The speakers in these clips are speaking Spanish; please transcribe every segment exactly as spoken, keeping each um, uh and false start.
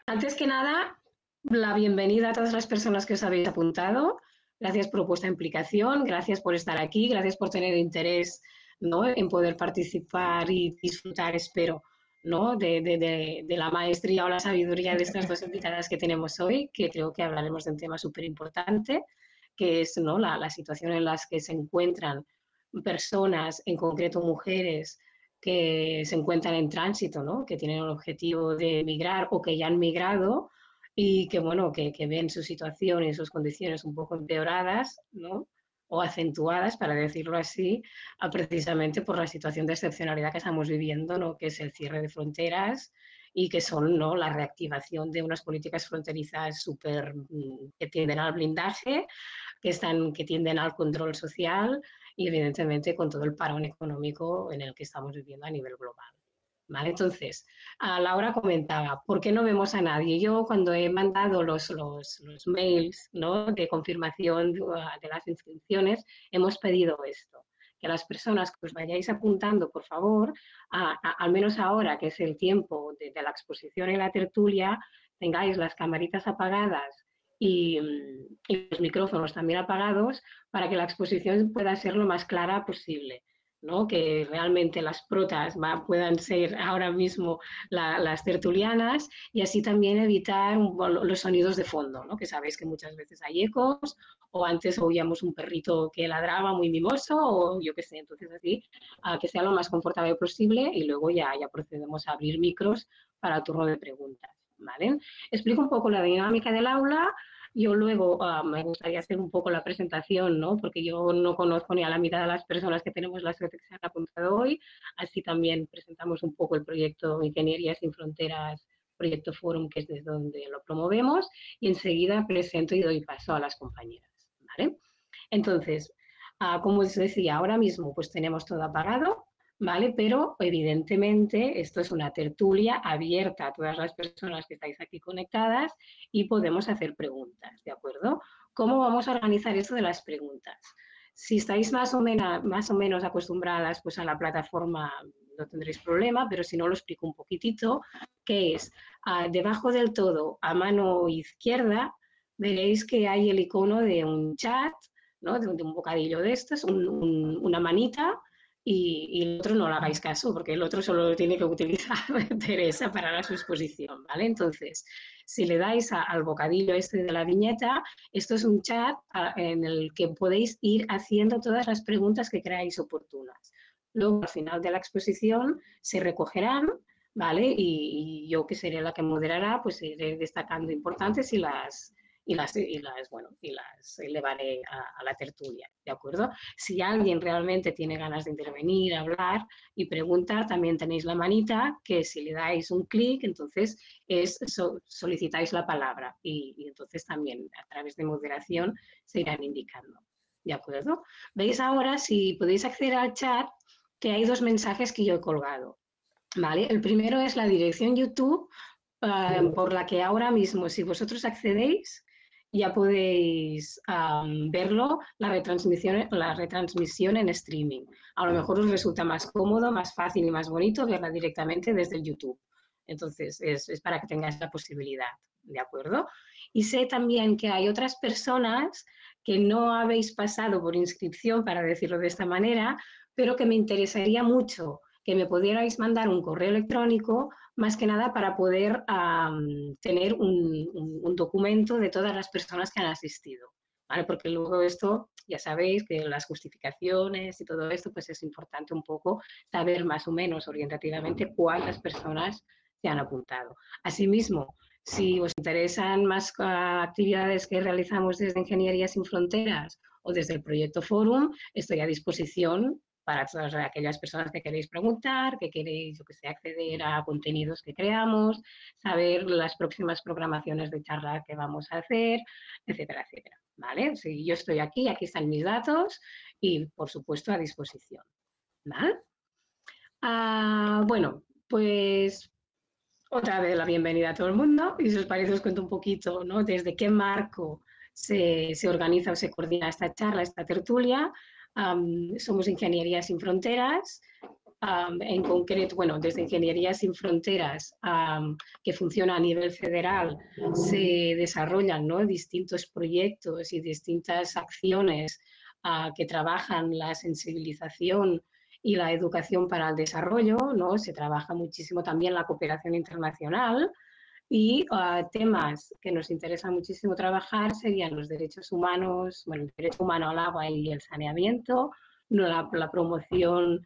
Antes que nada, la bienvenida a todas las personas que os habéis apuntado. Gracias por vuestra implicación, gracias por estar aquí, gracias por tener interés, ¿no?, en poder participar y disfrutar, espero, ¿no?, de, de, de, de la maestría o la sabiduría de estas dos invitadas que tenemos hoy, que creo que hablaremos de un tema súper importante, que es, ¿no?, la, la situación en la que se encuentran personas, en concreto mujeres, que se encuentran en tránsito, ¿no?, que tienen el objetivo de migrar o que ya han migrado y que, bueno, que, que ven su situación y sus condiciones un poco empeoradas, ¿no?, o acentuadas, para decirlo así, precisamente por la situación de excepcionalidad que estamos viviendo, ¿no?, que es el cierre de fronteras y que son, ¿no?, la reactivación de unas políticas fronterizas súper que tienden al blindaje, que, están, que tienden al control social y, evidentemente, con todo el parón económico en el que estamos viviendo a nivel global. ¿Vale? Entonces, a Laura comentaba, ¿por qué no vemos a nadie? Yo, cuando he mandado los, los, los mails, ¿no?, de confirmación de las inscripciones, hemos pedido esto, que las personas que os vayáis apuntando, por favor, a, a, al menos ahora, que es el tiempo de, de la exposición y la tertulia, tengáis las camaritas apagadas y, y los micrófonos también apagados para que la exposición pueda ser lo más clara posible, ¿no?, que realmente las protas va, puedan ser ahora mismo la, las tertulianas, y así también evitar los sonidos de fondo, ¿no?, que sabéis que muchas veces hay ecos, o antes oíamos un perrito que ladraba muy mimoso, o yo qué sé. Entonces, así, a que sea lo más confortable posible, y luego ya, ya procedemos a abrir micros para el turno de preguntas, ¿vale? Explico un poco la dinámica del aula. Yo luego uh, me gustaría hacer un poco la presentación, ¿no?, porque yo no conozco ni a la mitad de las personas que tenemos la suerte que se han apuntado hoy. Así también presentamos un poco el proyecto Ingeniería Sin Fronteras, proyecto Forum, que es desde donde lo promovemos, y enseguida presento y doy paso a las compañeras, ¿vale? Entonces, uh, como os decía, ahora mismo pues tenemos todo apagado, ¿vale? Pero, evidentemente, esto es una tertulia abierta a todas las personas que estáis aquí conectadas y podemos hacer preguntas, ¿de acuerdo? ¿Cómo vamos a organizar esto de las preguntas? Si estáis más o menos, más o menos acostumbradas pues, a la plataforma, no tendréis problema, pero si no, lo explico un poquitito, que es, uh, debajo del todo, a mano izquierda, veréis que hay el icono de un chat, ¿no?, de, de un bocadillo de estos, un, un, una manita, y, y el otro no le hagáis caso, porque el otro solo lo tiene que utilizar Teresa para su exposición, ¿vale? Entonces, si le dais a, al bocadillo este de la viñeta, esto es un chat a, en el que podéis ir haciendo todas las preguntas que creáis oportunas. Luego, al final de la exposición, se recogerán, ¿vale? Y, y yo, que seré la que moderará, pues iré destacando importantes y las... y las, y las, bueno, y las elevaré a, a la tertulia, ¿de acuerdo? Si alguien realmente tiene ganas de intervenir, hablar y preguntar, también tenéis la manita, que si le dais un clic, entonces es, so, solicitáis la palabra, y, y entonces también a través de moderación se irán indicando, ¿de acuerdo? Veis ahora, si podéis acceder al chat, que hay dos mensajes que yo he colgado, ¿vale? El primero es la dirección YouTube, uh, por la que ahora mismo, si vosotros accedéis, ya podéis um, verlo, la retransmisión, la retransmisión en streaming. A lo mejor os resulta más cómodo, más fácil y más bonito verla directamente desde el YouTube. Entonces, es, es para que tengáis la posibilidad, ¿de acuerdo? Y sé también que hay otras personas que no habéis pasado por inscripción, para decirlo de esta manera, pero que me interesaría mucho que me pudierais mandar un correo electrónico, más que nada para poder um, tener un, un, un documento de todas las personas que han asistido, ¿vale? Porque luego esto, ya sabéis que las justificaciones y todo esto, pues es importante un poco saber más o menos orientativamente cuántas personas se han apuntado. Asimismo, si os interesan más uh, actividades que realizamos desde Ingeniería Sin Fronteras o desde el proyecto Forum, estoy a disposición para todas aquellas personas que queréis preguntar, que queréis, yo que sé, acceder a contenidos que creamos, saber las próximas programaciones de charla que vamos a hacer, etcétera, etcétera, ¿vale? Si yo estoy aquí, aquí están mis datos y, por supuesto, a disposición, ¿vale? Ah, bueno, pues otra vez la bienvenida a todo el mundo, y si os parece os cuento un poquito, ¿no?, desde qué marco se, se organiza o se coordina esta charla, esta tertulia. Um, somos Ingeniería Sin Fronteras, um, en concreto, bueno, desde Ingeniería Sin Fronteras, um, que funciona a nivel federal, se desarrollan, ¿no?, distintos proyectos y distintas acciones uh, que trabajan la sensibilización y la educación para el desarrollo, ¿no? Se trabaja muchísimo también la cooperación internacional. Y uh, temas que nos interesa muchísimo trabajar serían los derechos humanos, bueno, el derecho humano al agua y el saneamiento, la, la promoción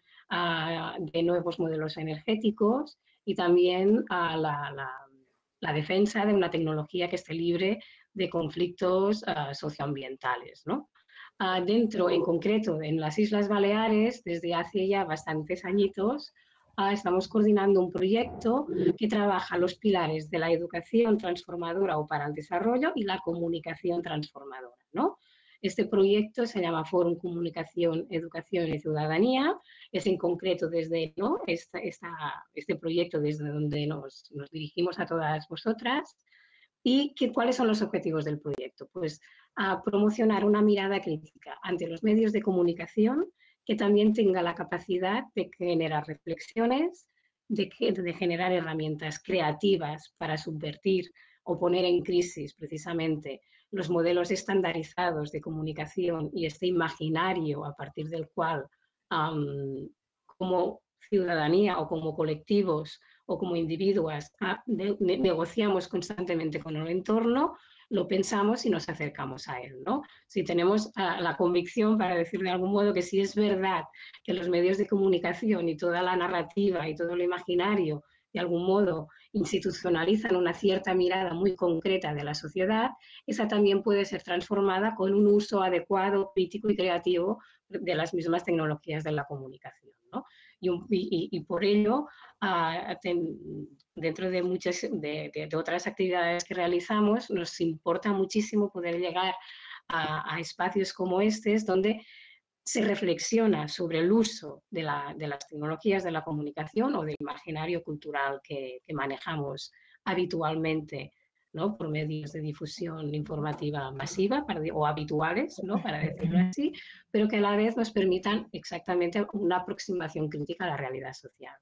uh, de nuevos modelos energéticos y también uh, la, la, la defensa de una tecnología que esté libre de conflictos uh, socioambientales, ¿no? Uh, dentro, en concreto, en las Islas Baleares, desde hace ya bastantes añitos, Uh, estamos coordinando un proyecto que trabaja los pilares de la educación transformadora o para el desarrollo y la comunicación transformadora, ¿no? Este proyecto se llama Fórum Comunicación, Educación y Ciudadanía. Es en concreto desde, ¿no?, esta, esta, este proyecto desde donde nos, nos dirigimos a todas vosotras. ¿Y qué, cuáles son los objetivos del proyecto? Pues a promocionar una mirada crítica ante los medios de comunicación que también tenga la capacidad de generar reflexiones, de, de generar herramientas creativas para subvertir o poner en crisis precisamente los modelos estandarizados de comunicación y este imaginario a partir del cual um, como ciudadanía o como colectivos o como individuos ah, de, de, negociamos constantemente con el entorno, lo pensamos y nos acercamos a él, ¿no? Si tenemos uh, la convicción, para decir de algún modo, que sí es verdad que los medios de comunicación y toda la narrativa y todo lo imaginario de algún modo institucionalizan una cierta mirada muy concreta de la sociedad, esa también puede ser transformada con un uso adecuado, crítico y creativo de las mismas tecnologías de la comunicación, ¿no? Y, un, y, y por ello, uh, ten, dentro de muchas de, de, de otras actividades que realizamos, nos importa muchísimo poder llegar a, a espacios como estos, donde se reflexiona sobre el uso de, la, de las tecnologías de la comunicación o del imaginario cultural que, que manejamos habitualmente, ¿no?, por medios de difusión informativa masiva para, o habituales, ¿no?, para decirlo así, pero que a la vez nos permitan exactamente una aproximación crítica a la realidad social.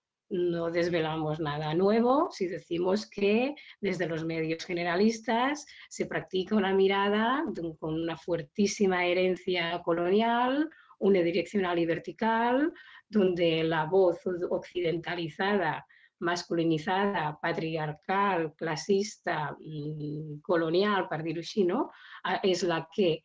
No desvelamos nada nuevo si decimos que desde los medios generalistas se practica una mirada de, con una fuertísima herencia colonial, unidireccional y vertical, donde la voz occidentalizada, masculinizada, patriarcal, clasista, colonial, per dir-ho així, ¿no?, es la que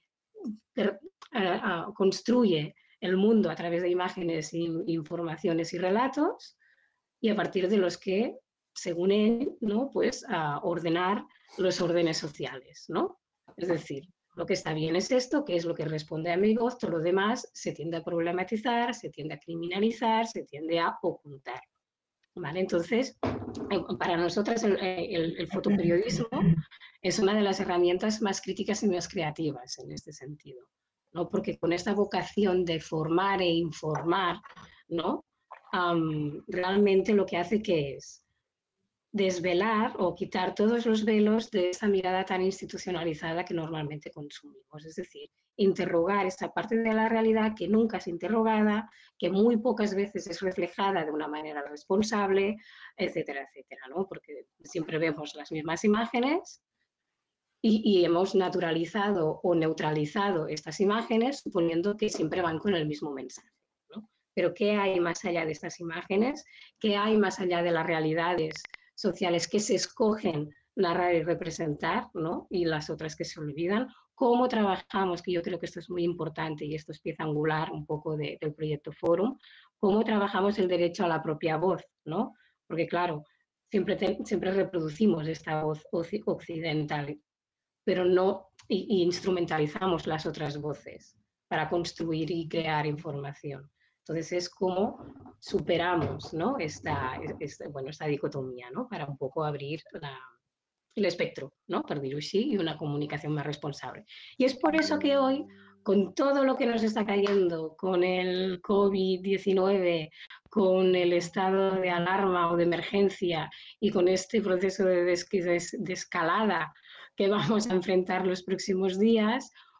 construye el mundo a través de imágenes, informaciones y relatos, y a partir de los que, según él, ¿no?, pues a ordenar los órdenes sociales, ¿no? Es decir, lo que está bien es esto, que es lo que responde a mi voz, todo lo demás se tiende a problematizar, se tiende a criminalizar, se tiende a ocultar, ¿vale? Entonces, para nosotras el, el, el fotoperiodismo es una de las herramientas más críticas y más creativas en este sentido, ¿no? Porque con esta vocación de formar e informar, ¿no?, Um, realmente lo que hace que es desvelar o quitar todos los velos de esa mirada tan institucionalizada que normalmente consumimos. Es decir, interrogar esa parte de la realidad que nunca es interrogada, que muy pocas veces es reflejada de una manera responsable, etcétera, etcétera, ¿no? Porque siempre vemos las mismas imágenes y, y hemos naturalizado o neutralizado estas imágenes suponiendo que siempre van con el mismo mensaje. Pero ¿qué hay más allá de estas imágenes? ¿Qué hay más allá de las realidades sociales que se escogen narrar y representar, ¿no?, y las otras que se olvidan? ¿Cómo trabajamos? Que yo creo que esto es muy importante y esto es pieza angular un poco de, del proyecto Fórum. ¿Cómo trabajamos el derecho a la propia voz, ¿no? Porque claro, siempre, te, siempre reproducimos esta voz occidental, pero no y, y instrumentalizamos las otras voces para construir y crear información. Entonces es como superamos, ¿no?, esta, esta, bueno, esta dicotomía, ¿no?, para un poco abrir la, el espectro, ¿no?, per dir-ho així, y una comunicación más responsable. Y es por eso que hoy, con todo lo que nos está cayendo, con el COVID diecinueve, con el estado de alarma o de emergencia y con este proceso de, des, de, de escalada que vamos a enfrentar los próximos días,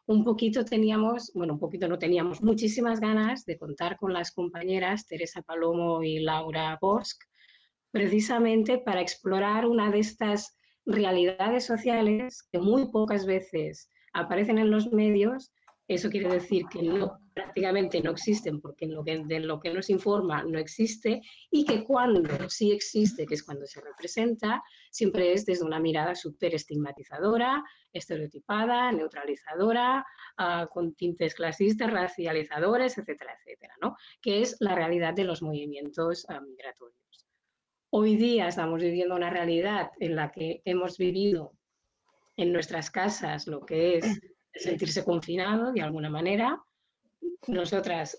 un poquito teníamos, bueno, un poquito no teníamos muchísimas ganas de contar con las compañeras Teresa Palomo y Laura Bosch, precisamente para explorar una de estas realidades sociales que muy pocas veces aparecen en los medios. Eso quiere decir que no, prácticamente no existen, porque en lo que, de lo que nos informa no existe, y que cuando sí existe, que es cuando se representa, siempre es desde una mirada súper estigmatizadora, estereotipada, neutralizadora, uh, con tintes clasistas, racializadores, etcétera, etcétera, ¿no? Que es la realidad de los movimientos uh, migratorios. Hoy día estamos viviendo una realidad en la que hemos vivido en nuestras casas lo que es sentirse confinado de alguna manera. Nosotras,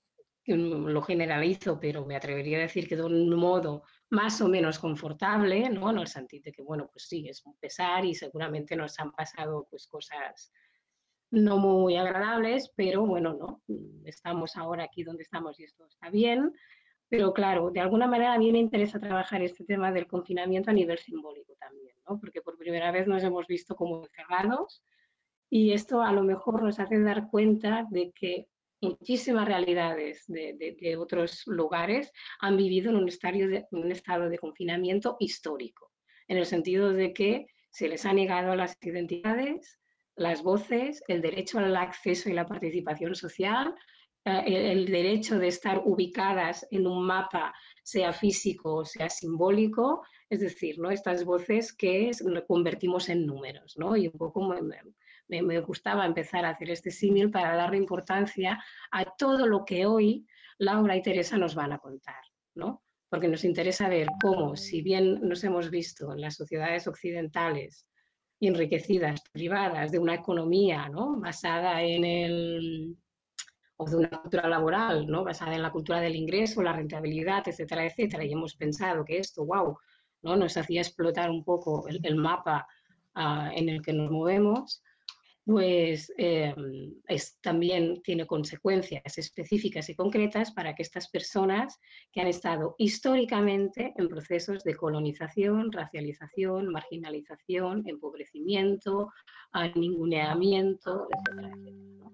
lo generalizo, pero me atrevería a decir que de un modo más o menos confortable, ¿no? En el sentido de que, bueno, pues sí, es un pesar y seguramente nos han pasado pues cosas no muy agradables, pero bueno, no, estamos ahora aquí donde estamos y esto está bien. Pero claro, de alguna manera a mí me interesa trabajar este tema del confinamiento a nivel simbólico también, ¿no? Porque por primera vez nos hemos visto como encerrados y esto a lo mejor nos hace dar cuenta de que muchísimas realidades de, de, de otros lugares han vivido en un, de, un estado de confinamiento histórico, en el sentido de que se les ha negado las identidades, las voces, el derecho al acceso y la participación social, el, el derecho de estar ubicadas en un mapa, sea físico o sea simbólico, es decir, ¿no? Estas voces que convertimos en números, ¿no? Y un poco me, me, me gustaba empezar a hacer este símil para darle importancia a todo lo que hoy Laura y Teresa nos van a contar, ¿no? Porque nos interesa ver cómo, si bien nos hemos visto en las sociedades occidentales enriquecidas, privadas de una economía, ¿no? Basada en el o de una cultura laboral, ¿no? Basada en la cultura del ingreso, la rentabilidad, etcétera, etcétera, y hemos pensado que esto, wow, ¿no? Nos hacía explotar un poco el, el mapa uh, en el que nos movemos, pues eh, es, también tiene consecuencias específicas y concretas para que estas personas que han estado históricamente en procesos de colonización, racialización, marginalización, empobrecimiento, ninguneamiento, etcétera, etcétera, ¿no?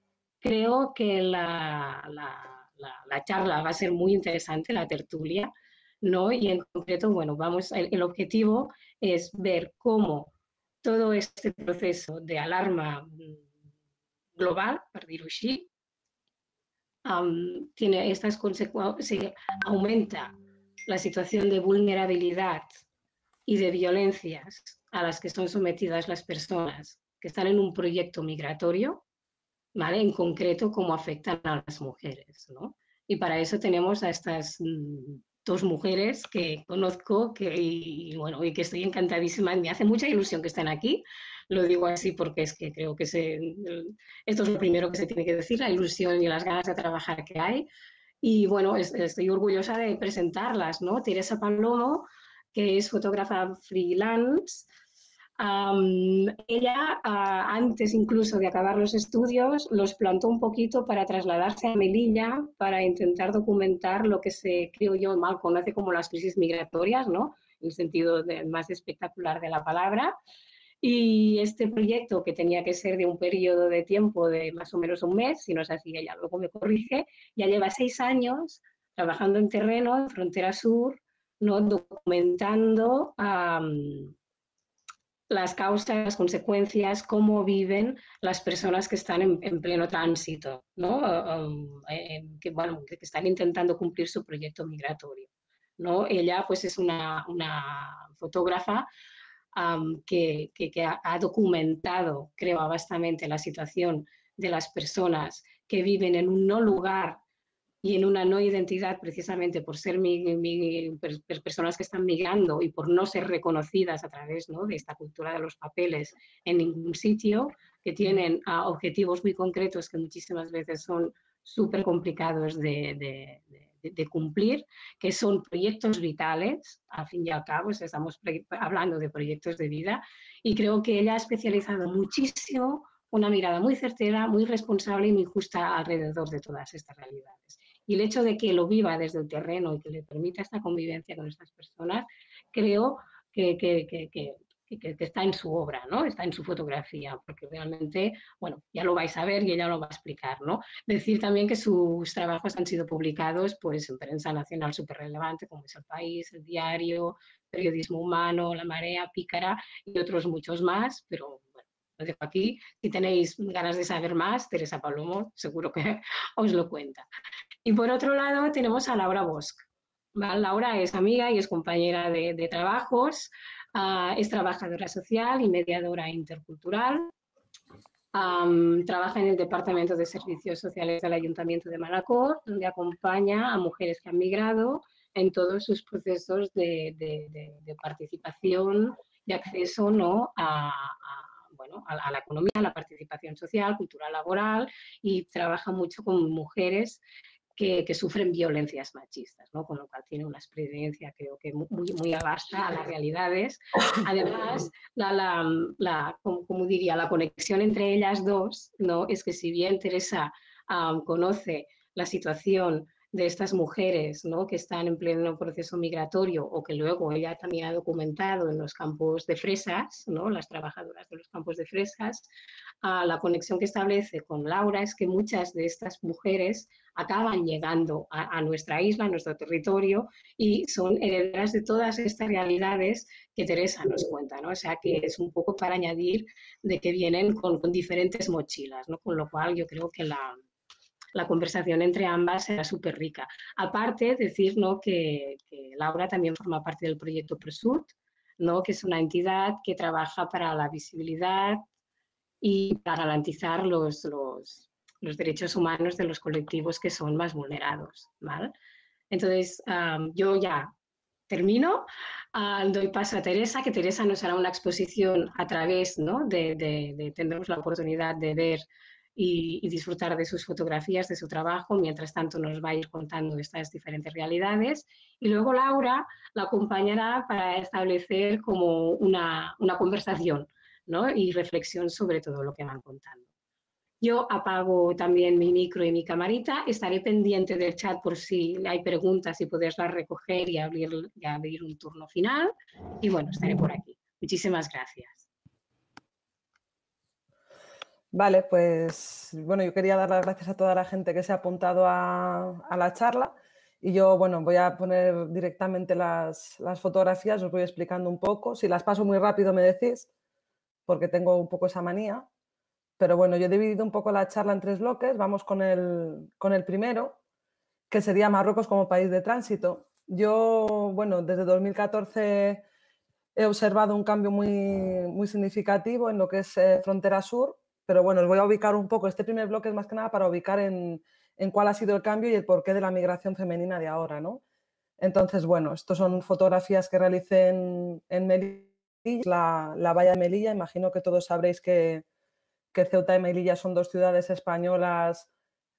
Creo que la, la, la, la charla va a ser muy interesante, la tertulia, ¿no? Y en concreto, bueno, vamos, el, el objetivo es ver cómo todo este proceso de alarma global, per dir-ho així, um, tiene estas consecuencias, aumenta la situación de vulnerabilidad y de violencias a las que son sometidas las personas que están en un proyecto migratorio, ¿vale? En concreto, cómo afectan a las mujeres, ¿no? Y para eso tenemos a estas mmm, dos mujeres que conozco que, y, bueno, y que estoy encantadísima. Me hace mucha ilusión que estén aquí. Lo digo así porque es que creo que se, esto es lo primero que se tiene que decir, la ilusión y las ganas de trabajar que hay. Y bueno, es, estoy orgullosa de presentarlas, ¿no? Teresa Palomo, que es fotógrafa freelance. Um, ella, uh, antes incluso de acabar los estudios, los plantó un poquito para trasladarse a Melilla para intentar documentar lo que se, creo yo, mal conoce como las crisis migratorias, ¿no? En el sentido de, más espectacular de la palabra. Y este proyecto, que tenía que ser de un periodo de tiempo de más o menos un mes, si no es así, ella luego me corrige, ya lleva seis años trabajando en terreno, en frontera sur, ¿no? Documentando um, las causas, las consecuencias, cómo viven las personas que están en, en pleno tránsito, ¿no? Um, eh, que, bueno, que están intentando cumplir su proyecto migratorio, ¿no? Ella pues es una, una fotógrafa um, que, que, que ha, ha documentado, creo, vastamente la situación de las personas que viven en un no lugar y en una no identidad, precisamente por ser mi, mi, per, personas que están migrando y por no ser reconocidas a través, ¿no?, de esta cultura de los papeles en ningún sitio, que tienen uh, objetivos muy concretos que muchísimas veces son súper complicados de, de, de, de cumplir, que son proyectos vitales, al fin y al cabo, estamos hablando de proyectos de vida, y creo que ella ha especializado muchísimo una mirada muy certera, muy responsable y muy justa alrededor de todas estas realidades. Y el hecho de que lo viva desde el terreno y que le permita esta convivencia con estas personas, creo que, que, que, que, que, que, está en su obra, ¿no? Está en su fotografía, porque realmente, bueno, ya lo vais a ver y ella lo va a explicar, ¿no? Decir también que sus trabajos han sido publicados pues, en prensa nacional súper relevante, como es El País, El Diario, Periodismo Humano, La Marea, Pícara y otros muchos más, pero bueno, lo dejo aquí. Si tenéis ganas de saber más, Teresa Palomo seguro que os lo cuenta. Y por otro lado tenemos a Laura Bosch. Laura es amiga y es compañera de, de trabajos, uh, es trabajadora social y mediadora intercultural. Um, trabaja en el Departamento de Servicios Sociales del Ayuntamiento de Manacor, donde acompaña a mujeres que han migrado en todos sus procesos de, de, de, de participación y acceso, ¿no? a, a, bueno, a, a la economía, a la participación social, cultural, laboral, y trabaja mucho con mujeres Que, que, sufren violencias machistas, ¿no? Con lo cual tiene una experiencia creo que muy, muy vasta a las realidades. Además, la, la, la, como, como diría, la conexión entre ellas dos, ¿no? Es que si bien Teresa um, conoce la situación de estas mujeres, ¿no? Que están en pleno proceso migratorio o que luego ella también ha documentado en los campos de fresas, ¿no? Las trabajadoras de los campos de fresas, uh, la conexión que establece con Laura es que muchas de estas mujeres acaban llegando a, a nuestra isla, a nuestro territorio, y son herederas de todas estas realidades que Teresa nos cuenta, ¿no? O sea, que es un poco para añadir de que vienen con, con diferentes mochilas, ¿no? Con lo cual yo creo que la, la conversación entre ambas será súper rica. Aparte, decir, ¿no? que, que Laura también forma parte del proyecto Prosud, ¿no? Que es una entidad que trabaja para la visibilidad y para garantizar los, los, los derechos humanos de los colectivos que son más vulnerados, ¿vale? Entonces, um, yo ya termino, uh, doy paso a Teresa, que Teresa nos hará una exposición a través, ¿no? de, de, de tendremos la oportunidad de ver y, y disfrutar de sus fotografías, de su trabajo, mientras tanto nos va a ir contando estas diferentes realidades, y luego Laura la acompañará para establecer como una, una conversación, ¿no? Y reflexión sobre todo lo que van contando. Yo apago también mi micro y mi camarita, estaré pendiente del chat por si hay preguntas y poderlas recoger y abrir, y abrir un turno final. Y bueno, estaré por aquí. Muchísimas gracias. Vale, pues bueno, yo quería dar las gracias a toda la gente que se ha apuntado a, a la charla y yo, bueno, voy a poner directamente las, las fotografías, os voy explicando un poco. Si las paso muy rápido me decís, porque tengo un poco esa manía. Pero bueno, yo he dividido un poco la charla en tres bloques. Vamos con el, con el primero, que sería Marruecos como país de tránsito. Yo, bueno, desde dos mil catorce he observado un cambio muy, muy significativo en lo que es eh, frontera sur, pero bueno, os voy a ubicar un poco. Este primer bloque es más que nada para ubicar en, en cuál ha sido el cambio y el porqué de la migración femenina de ahora, ¿no? Entonces, bueno, estas son fotografías que realicé en, en Melilla, la, la valla de Melilla. Imagino que todos sabréis que que Ceuta y Melilla son dos ciudades españolas.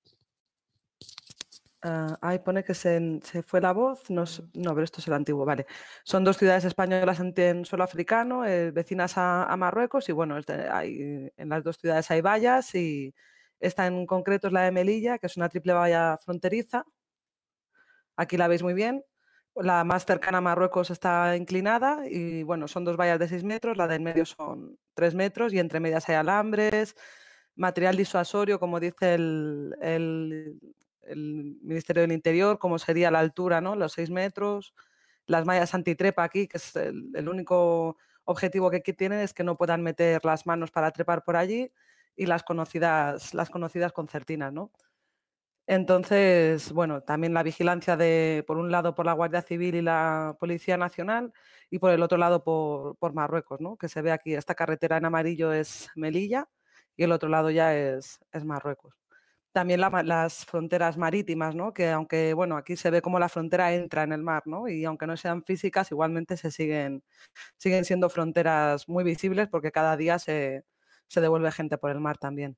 Uh, ahí pone que se, se fue la voz. No, no, pero esto es el antiguo, vale. Son dos ciudades españolas en, en suelo africano, eh, vecinas a, a Marruecos, y bueno, hay, en las dos ciudades hay vallas, y esta en concreto es la de Melilla, que es una triple valla fronteriza. Aquí la veis muy bien. La más cercana a Marruecos está inclinada y, bueno, son dos vallas de seis metros, la de en medio son tres metros y entre medias hay alambres, material disuasorio, como dice el, el, el Ministerio del Interior, como sería la altura, ¿no? Los seis metros. Las mallas antitrepa aquí, que es el, el único objetivo que aquí tienen, es que no puedan meter las manos para trepar por allí, y las conocidas, las conocidas concertinas, ¿no? Entonces, bueno, también la vigilancia de, por un lado, por la Guardia Civil y la Policía Nacional, y por el otro lado por, por Marruecos, ¿no? Que se ve aquí, esta carretera en amarillo es Melilla y el otro lado ya es, es Marruecos. También la, las fronteras marítimas, ¿no? Que aunque, bueno, aquí se ve cómo la frontera entra en el mar, ¿no? Y aunque no sean físicas, igualmente se siguen, siguen siendo fronteras muy visibles, porque cada día se, se devuelve gente por el mar también.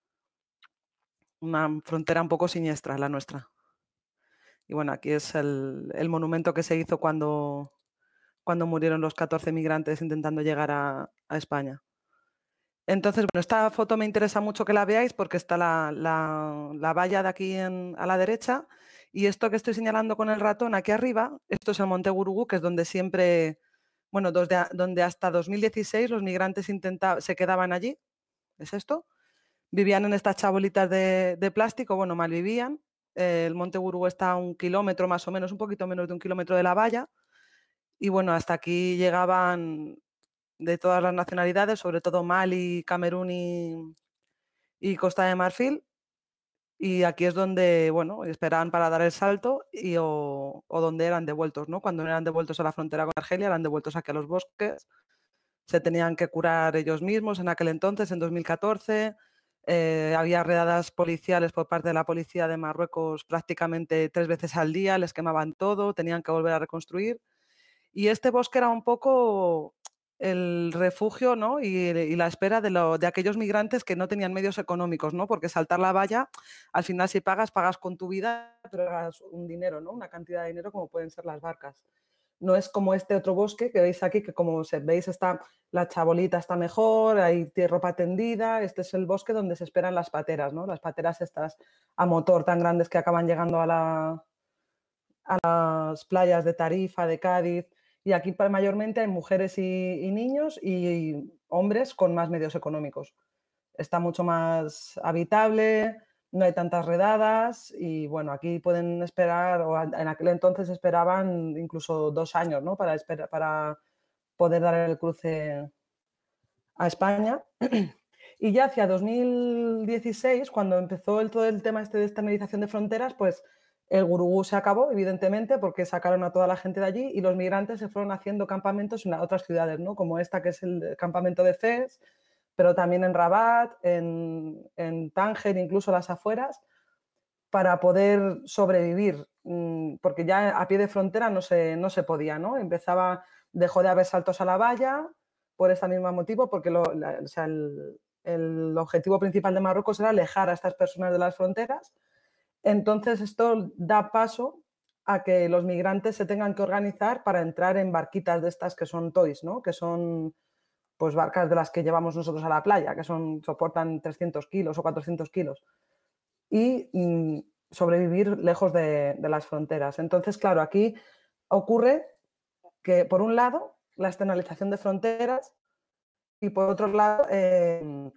Una frontera un poco siniestra la nuestra. Y bueno, aquí es el, el monumento que se hizo cuando, cuando murieron los catorce migrantes intentando llegar a, a España. Entonces, bueno, esta foto me interesa mucho que la veáis porque está la, la, la valla de aquí en, a la derecha, y esto que estoy señalando con el ratón aquí arriba, esto es el Monte Gurugú, que es donde siempre bueno, donde, donde hasta dos mil dieciséis los migrantes intenta, se quedaban allí, ¿es esto? Vivían en estas chabolitas de, de plástico, bueno, mal vivían. Eh, el Monte Gurugú está a un kilómetro más o menos, un poquito menos de un kilómetro de la valla. Y bueno, hasta aquí llegaban de todas las nacionalidades, sobre todo Mali, Camerún y, y Costa de Marfil. Y aquí es donde, bueno, esperaban para dar el salto y, o, o donde eran devueltos, ¿no? Cuando eran devueltos a la frontera con Argelia, eran devueltos aquí a los bosques. Se tenían que curar ellos mismos en aquel entonces, en dos mil catorce. Eh, había redadas policiales por parte de la policía de Marruecos prácticamente tres veces al día, les quemaban todo, tenían que volver a reconstruir. Y este bosque era un poco el refugio, ¿no? y, y la espera de, lo, de aquellos migrantes que no tenían medios económicos, ¿no? Porque saltar la valla, al final si pagas, pagas con tu vida, pero pagas un dinero, ¿no? Una cantidad de dinero como pueden ser las barcas. No es como este otro bosque que veis aquí, que como veis está, la chabolita está mejor, hay ropa tendida. Este es el bosque donde se esperan las pateras, ¿no? Las pateras estas a motor tan grandes que acaban llegando a, la, a las playas de Tarifa, de Cádiz. Y aquí mayormente hay mujeres y, y niños y hombres con más medios económicos. Está mucho más habitable, no hay tantas redadas y bueno, aquí pueden esperar, o en aquel entonces esperaban incluso dos años, ¿no? para, esperar, para poder dar el cruce a España. Y ya hacia dos mil dieciséis, cuando empezó el, todo el tema este de externalización de fronteras, pues el Gurugú se acabó, evidentemente, porque sacaron a toda la gente de allí y los migrantes se fueron haciendo campamentos en otras ciudades, ¿no? Como esta, que es el campamento de Fez, pero también en Rabat, en, en Tánger, incluso las afueras, para poder sobrevivir, porque ya a pie de frontera no se, no se podía, ¿no? Empezaba, dejó de haber saltos a la valla por este mismo motivo, porque lo, la, o sea, el, el objetivo principal de Marruecos era alejar a estas personas de las fronteras. Entonces esto da paso a que los migrantes se tengan que organizar para entrar en barquitas de estas que son toys, ¿no? Que son pues barcas de las que llevamos nosotros a la playa, que son, soportan trescientos kilos o cuatrocientos kilos. Y mmm, sobrevivir lejos de, de las fronteras. Entonces, claro, aquí ocurre que, por un lado, la externalización de fronteras y, por otro lado, eh,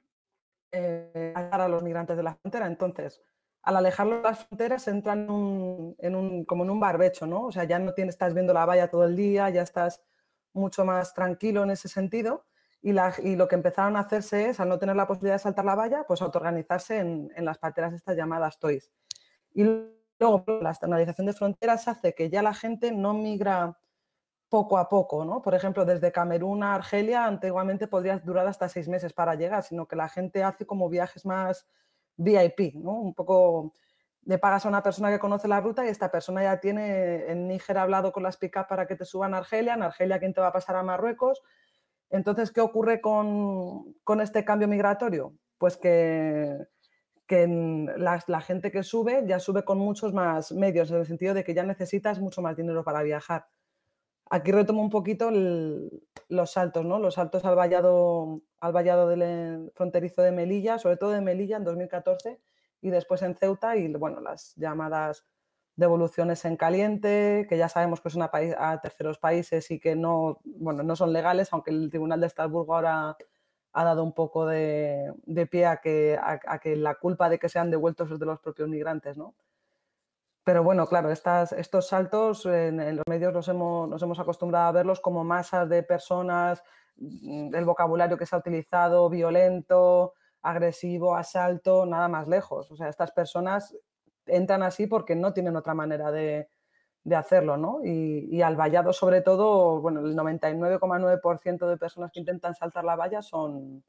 eh, alejar a los migrantes de la frontera. Entonces, al alejarlos de las fronteras, entran en un, en un, como en un barbecho, ¿no? O sea, ya no tienes, estás viendo la valla todo el día, ya estás mucho más tranquilo en ese sentido. Y, la, y lo que empezaron a hacerse es, al no tener la posibilidad de saltar la valla, pues autoorganizarse en, en las pateras estas llamadas toys. Y luego la externalización de fronteras hace que ya la gente no migra poco a poco, ¿no? Por ejemplo, desde Camerún a Argelia antiguamente podría durar hasta seis meses para llegar, sino que la gente hace como viajes más V I P, ¿no? Un poco le pagas a una persona que conoce la ruta y esta persona ya tiene, en Níger ha hablado con las pick-up para que te suban a Argelia, en Argelia quién te va a pasar a Marruecos. Entonces, ¿qué ocurre con, con este cambio migratorio? Pues que, que la, la gente que sube ya sube con muchos más medios, en el sentido de que ya necesitas mucho más dinero para viajar. Aquí retomo un poquito el, los saltos, ¿no? Los saltos al vallado, al vallado del fronterizo de Melilla, sobre todo de Melilla en dos mil catorce y después en Ceuta y, bueno, las llamadas devoluciones en caliente, que ya sabemos que son a, país, a terceros países y que no, bueno, no son legales, aunque el Tribunal de Estrasburgo ahora ha dado un poco de, de pie a que, a, a que la culpa de que sean devueltos es de los propios migrantes, ¿no? Pero bueno, claro, estas, estos saltos en, en los medios los hemos, nos hemos acostumbrado a verlos como masas de personas, el vocabulario que se ha utilizado, violento, agresivo, asalto, nada más lejos. O sea, estas personas entran así porque no tienen otra manera de, de hacerlo, ¿no? Y, y al vallado, sobre todo, bueno, el noventa y nueve coma nueve por ciento de personas que intentan saltar la valla son,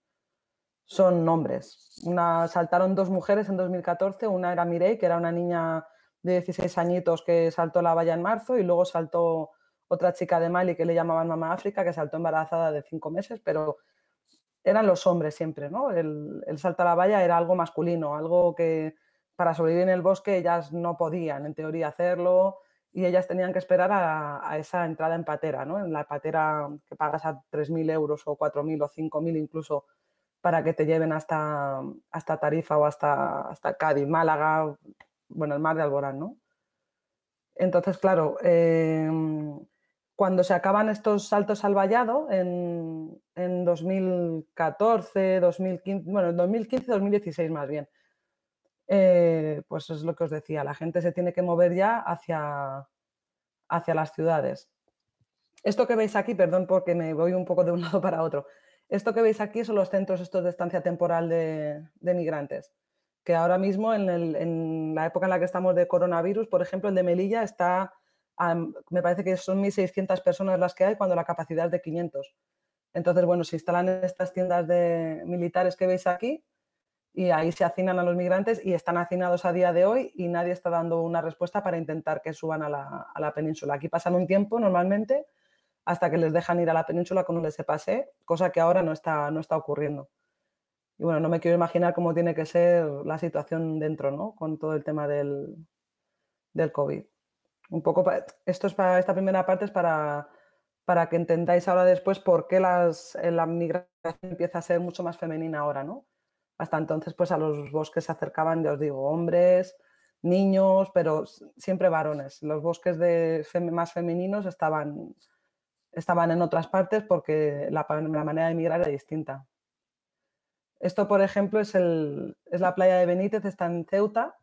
son hombres. Una, saltaron dos mujeres en dos mil catorce, una era Mireille, que era una niña de dieciséis añitos que saltó la valla en marzo, y luego saltó otra chica de Mali que le llamaban Mamá África, que saltó embarazada de cinco meses, pero eran los hombres siempre, ¿no? El, el salto a la valla era algo masculino, algo que para sobrevivir en el bosque ellas no podían, en teoría, hacerlo, y ellas tenían que esperar a, a esa entrada en patera, ¿no? En la patera que pagas a tres mil euros o cuatro mil o cinco mil incluso para que te lleven hasta, hasta Tarifa o hasta, hasta Cádiz, Málaga, bueno, el mar de Alborán, ¿no? Entonces, claro, eh, cuando se acaban estos saltos al vallado en, en dos mil catorce, dos mil quince, bueno, dos mil quince, dos mil dieciséis más bien, eh, pues es lo que os decía, la gente se tiene que mover ya hacia, hacia las ciudades. Esto que veis aquí, perdón porque me voy un poco de un lado para otro, esto que veis aquí son los centros estos de estancia temporal de, de migrantes, que ahora mismo en, el, en la época en la que estamos de coronavirus, por ejemplo, el de Melilla está, um, me parece que son mil seiscientas personas las que hay cuando la capacidad es de quinientos. Entonces, bueno, se instalan en estas tiendas de militares que veis aquí y ahí se hacinan a los migrantes y están hacinados a día de hoy y nadie está dando una respuesta para intentar que suban a la, a la península. Aquí pasan un tiempo normalmente hasta que les dejan ir a la península con un laissez-passer, cosa que ahora no está, no está ocurriendo. Y bueno, no me quiero imaginar cómo tiene que ser la situación dentro, ¿no? Con todo el tema del, del COVID. Un poco, esto es para, esta primera parte es para, para que entendáis ahora después por qué las, la migración empieza a ser mucho más femenina ahora, ¿no? Hasta entonces, pues a los bosques se acercaban, ya os digo, hombres, niños, pero siempre varones. Los bosques de fem, más femeninos estaban, estaban en otras partes porque la, la manera de migrar era distinta. Esto, por ejemplo, es, el, es la playa de Benítez, está en Ceuta,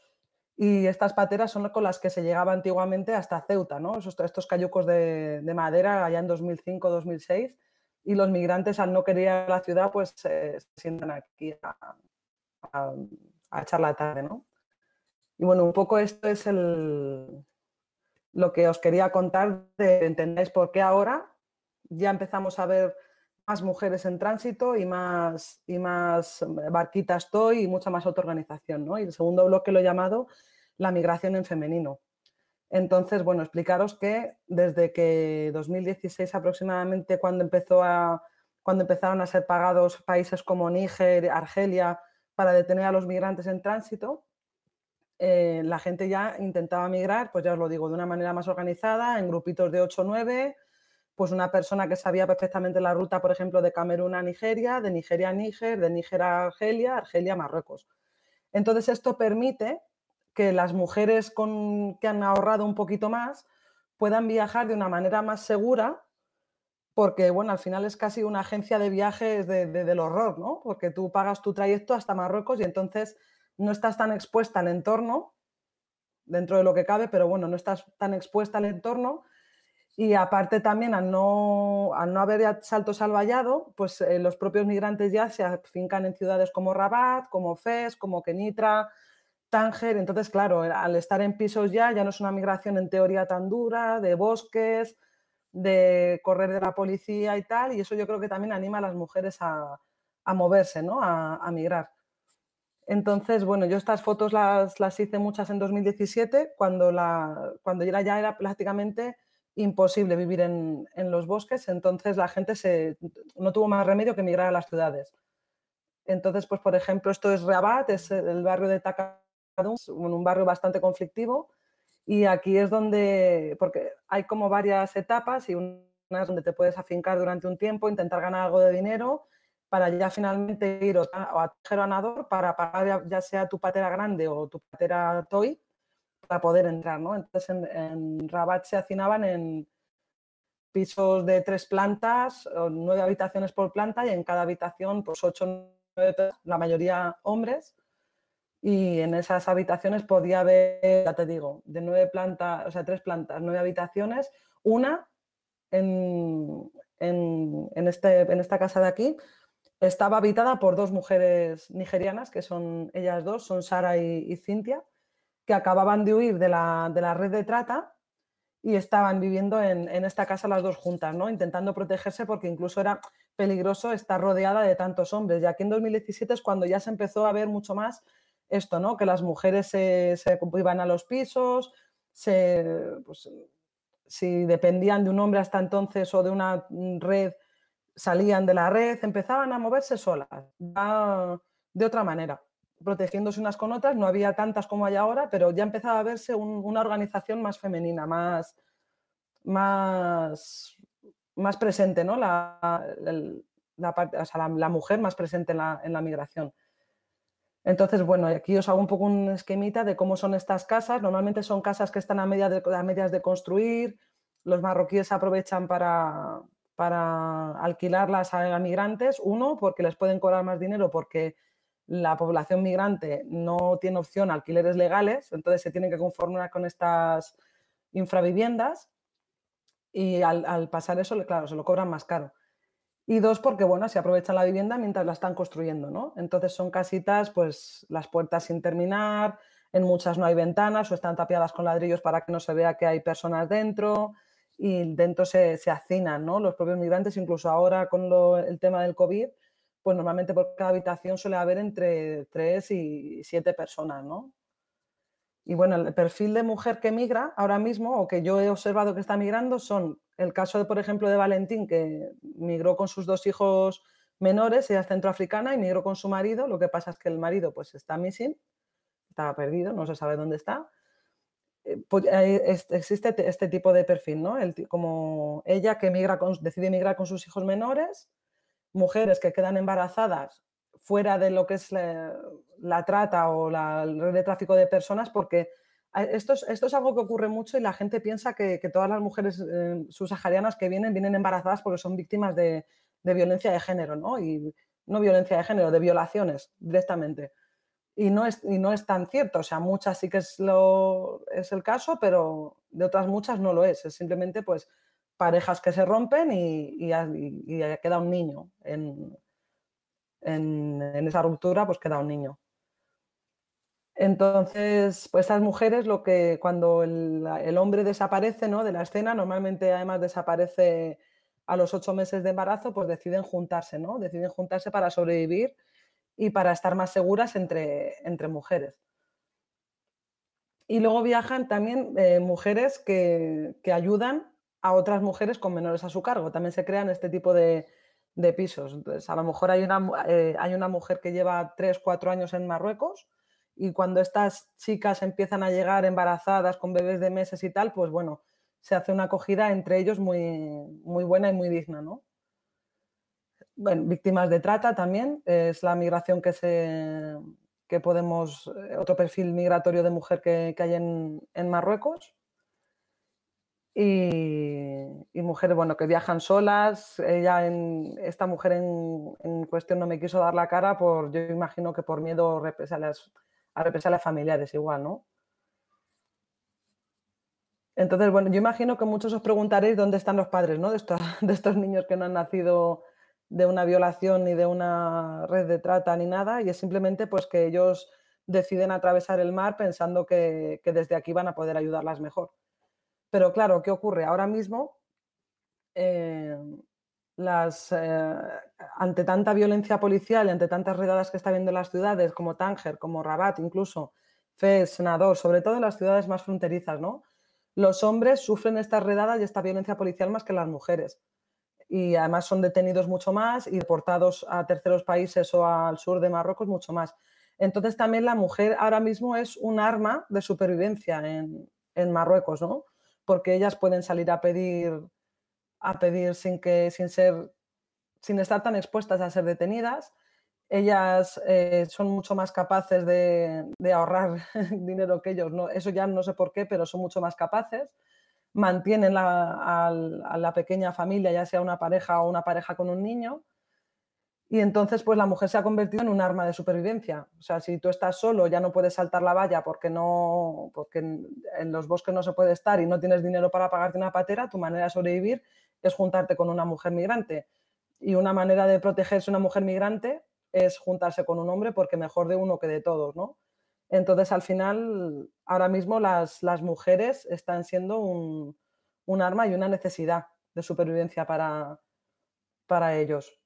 y estas pateras son con las que se llegaba antiguamente hasta Ceuta, ¿no? Estos, estos cayucos de, de madera allá en dos mil cinco, dos mil seis, y los migrantes, al no querer ir a la ciudad, pues eh, se sientan aquí a, a, a echar la tarde, ¿no? Y bueno, un poco esto es el, lo que os quería contar, de que entendáis por qué ahora ya empezamos a ver más mujeres en tránsito y más, y más barquitas toy y mucha más autoorganización, ¿no? Y el segundo bloque lo he llamado la migración en femenino. Entonces, bueno, explicaros que desde que dos mil dieciséis aproximadamente, cuando, empezó a, cuando empezaron a ser pagados países como Níger, Argelia, para detener a los migrantes en tránsito, eh, la gente ya intentaba migrar, pues ya os lo digo, de una manera más organizada, en grupitos de ocho o nueve, pues una persona que sabía perfectamente la ruta, por ejemplo, de Camerún a Nigeria, de Nigeria a Níger, de Níger a Argelia, Argelia a Marruecos. Entonces, esto permite que las mujeres con, que han ahorrado un poquito más puedan viajar de una manera más segura, porque, bueno, al final es casi una agencia de viajes de, de, del horror, ¿no? Porque tú pagas tu trayecto hasta Marruecos y entonces no estás tan expuesta al entorno, dentro de lo que cabe, pero bueno, no estás tan expuesta al entorno. Y aparte también, al no, al no haber saltos al vallado, pues eh, los propios migrantes ya se afincan en ciudades como Rabat, como Fez, como Kenitra, Tánger. Entonces, claro, al estar en pisos ya, ya no es una migración en teoría tan dura, de bosques, de correr de la policía y tal, y eso yo creo que también anima a las mujeres a, a moverse, ¿no? A, a migrar. Entonces, bueno, yo estas fotos las, las hice muchas en dos mil diecisiete, cuando, la, cuando ya, ya era prácticamente imposible vivir en, en los bosques, entonces la gente se, no tuvo más remedio que emigrar a las ciudades. Entonces, pues por ejemplo, esto es Rabat, es el barrio de Takadum, un barrio bastante conflictivo, y aquí es donde, porque hay como varias etapas y una es donde te puedes afincar durante un tiempo, intentar ganar algo de dinero, para ya finalmente ir a Tánger o a Nador para pagar ya sea tu patera grande o tu patera toy para poder entrar, ¿no? Entonces en, en Rabat se hacinaban en pisos de tres plantas, nueve habitaciones por planta y en cada habitación pues ocho o nueve, la mayoría hombres, y en esas habitaciones podía haber, ya te digo, de nueve plantas, o sea, tres plantas, nueve habitaciones, una en, en, en, este, en esta casa de aquí estaba habitada por dos mujeres nigerianas, que son ellas dos, son Sara y, y Cintia, que acababan de huir de la, de la red de trata y estaban viviendo en, en esta casa las dos juntas, ¿no? Intentando protegerse porque incluso era peligroso estar rodeada de tantos hombres. Y aquí en dos mil diecisiete es cuando ya se empezó a ver mucho más esto, ¿no? Que las mujeres se, se iban a los pisos, se, pues, si dependían de un hombre hasta entonces o de una red, salían de la red, empezaban a moverse solas, ya de otra manera, protegiéndose unas con otras. No había tantas como hay ahora, pero ya empezaba a verse un, una organización más femenina, más, más, más presente, ¿no? La, el, la, parte, o sea, la, la mujer más presente en la, en la migración. Entonces, bueno, aquí os hago un poco un esquemita de cómo son estas casas. Normalmente son casas que están a, media de, a medias de construir, los marroquíes aprovechan para, para alquilarlas a migrantes, uno, porque les pueden cobrar más dinero porque la población migrante no tiene opción a alquileres legales, entonces se tienen que conformar con estas infraviviendas y al, al pasar eso, claro, se lo cobran más caro. Y dos, porque bueno, se aprovechan la vivienda mientras la están construyendo, ¿no? Entonces son casitas, pues las puertas sin terminar, en muchas no hay ventanas o están tapiadas con ladrillos para que no se vea que hay personas dentro y dentro se, se hacinan, ¿no? Los propios migrantes, incluso ahora con lo, el tema del COVID, pues normalmente por cada habitación suele haber entre tres y siete personas, ¿no? Y bueno, el perfil de mujer que migra ahora mismo, o que yo he observado que está migrando, son el caso, de, por ejemplo, de Valentín, que migró con sus dos hijos menores, ella es centroafricana y migró con su marido. Lo que pasa es que el marido pues está missing, estaba perdido, no se sabe dónde está. Eh, pues, eh, existe este tipo de perfil, ¿no? El, como ella que migra con, decide migrar con sus hijos menores, mujeres que quedan embarazadas fuera de lo que es la, la trata o la red de tráfico de personas, porque esto es, esto es algo que ocurre mucho y la gente piensa que, que todas las mujeres eh, subsaharianas que vienen, vienen embarazadas porque son víctimas de, de violencia de género, ¿no? Y no violencia de género, de violaciones directamente. Y no es, y no es tan cierto, o sea, muchas sí que es, lo, es el caso, pero de otras muchas no lo es. Es simplemente pues parejas que se rompen y, y, y, y queda un niño en, En, en, esa ruptura, pues queda un niño. Entonces, pues estas mujeres, lo que cuando el, el hombre desaparece, ¿no?, de la escena, normalmente además desaparece a los ocho meses de embarazo, pues deciden juntarse, ¿no? Deciden juntarse para sobrevivir y para estar más seguras entre, entre mujeres. Y luego viajan también eh, mujeres que, que ayudan a otras mujeres con menores a su cargo. También se crean este tipo de, de pisos. Entonces, a lo mejor hay una, eh, hay una mujer que lleva tres, cuatro años en Marruecos y cuando estas chicas empiezan a llegar embarazadas con bebés de meses y tal, pues bueno, se hace una acogida entre ellos muy, muy buena y muy digna, ¿no? Bueno, víctimas de trata también, es la migración que se... que podemos, otro perfil migratorio de mujer que, que hay en, en Marruecos. Y, y mujeres, bueno, que viajan solas. Ella, en, esta mujer en, en cuestión no me quiso dar la cara por, yo imagino que por miedo represalias, a represalias familiares igual, ¿no? Entonces, bueno, yo imagino que muchos os preguntaréis dónde están los padres, ¿no?, de estos, de estos niños que no han nacido de una violación ni de una red de trata ni nada, y es simplemente pues que ellos deciden atravesar el mar pensando que, que desde aquí van a poder ayudarlas mejor. Pero claro, ¿qué ocurre? Ahora mismo, eh, las, eh, ante tanta violencia policial y ante tantas redadas que está habiendo en las ciudades, como Tánger, como Rabat, incluso Fez, Nador, sobre todo en las ciudades más fronterizas, ¿no?, los hombres sufren estas redadas y esta violencia policial más que las mujeres. Y además son detenidos mucho más y deportados a terceros países o al sur de Marruecos mucho más. Entonces también la mujer ahora mismo es un arma de supervivencia en, en Marruecos, ¿no? Porque ellas pueden salir a pedir, a pedir sin, que, sin, ser, sin estar tan expuestas a ser detenidas. Ellas eh, son mucho más capaces de, de ahorrar dinero que ellos, ¿no? Eso ya no sé por qué, pero son mucho más capaces. Mantienen la, a, a la pequeña familia, ya sea una pareja o una pareja con un niño, y entonces pues la mujer se ha convertido en un arma de supervivencia. O sea, si tú estás solo, ya no puedes saltar la valla porque, no, porque en, en los bosques no se puede estar y no tienes dinero para pagarte una patera, tu manera de sobrevivir es juntarte con una mujer migrante. Y una manera de protegerse una mujer migrante es juntarse con un hombre porque mejor de uno que de todos, ¿no? Entonces, al final, ahora mismo las, las mujeres están siendo un, un arma y una necesidad de supervivencia para, para ellos.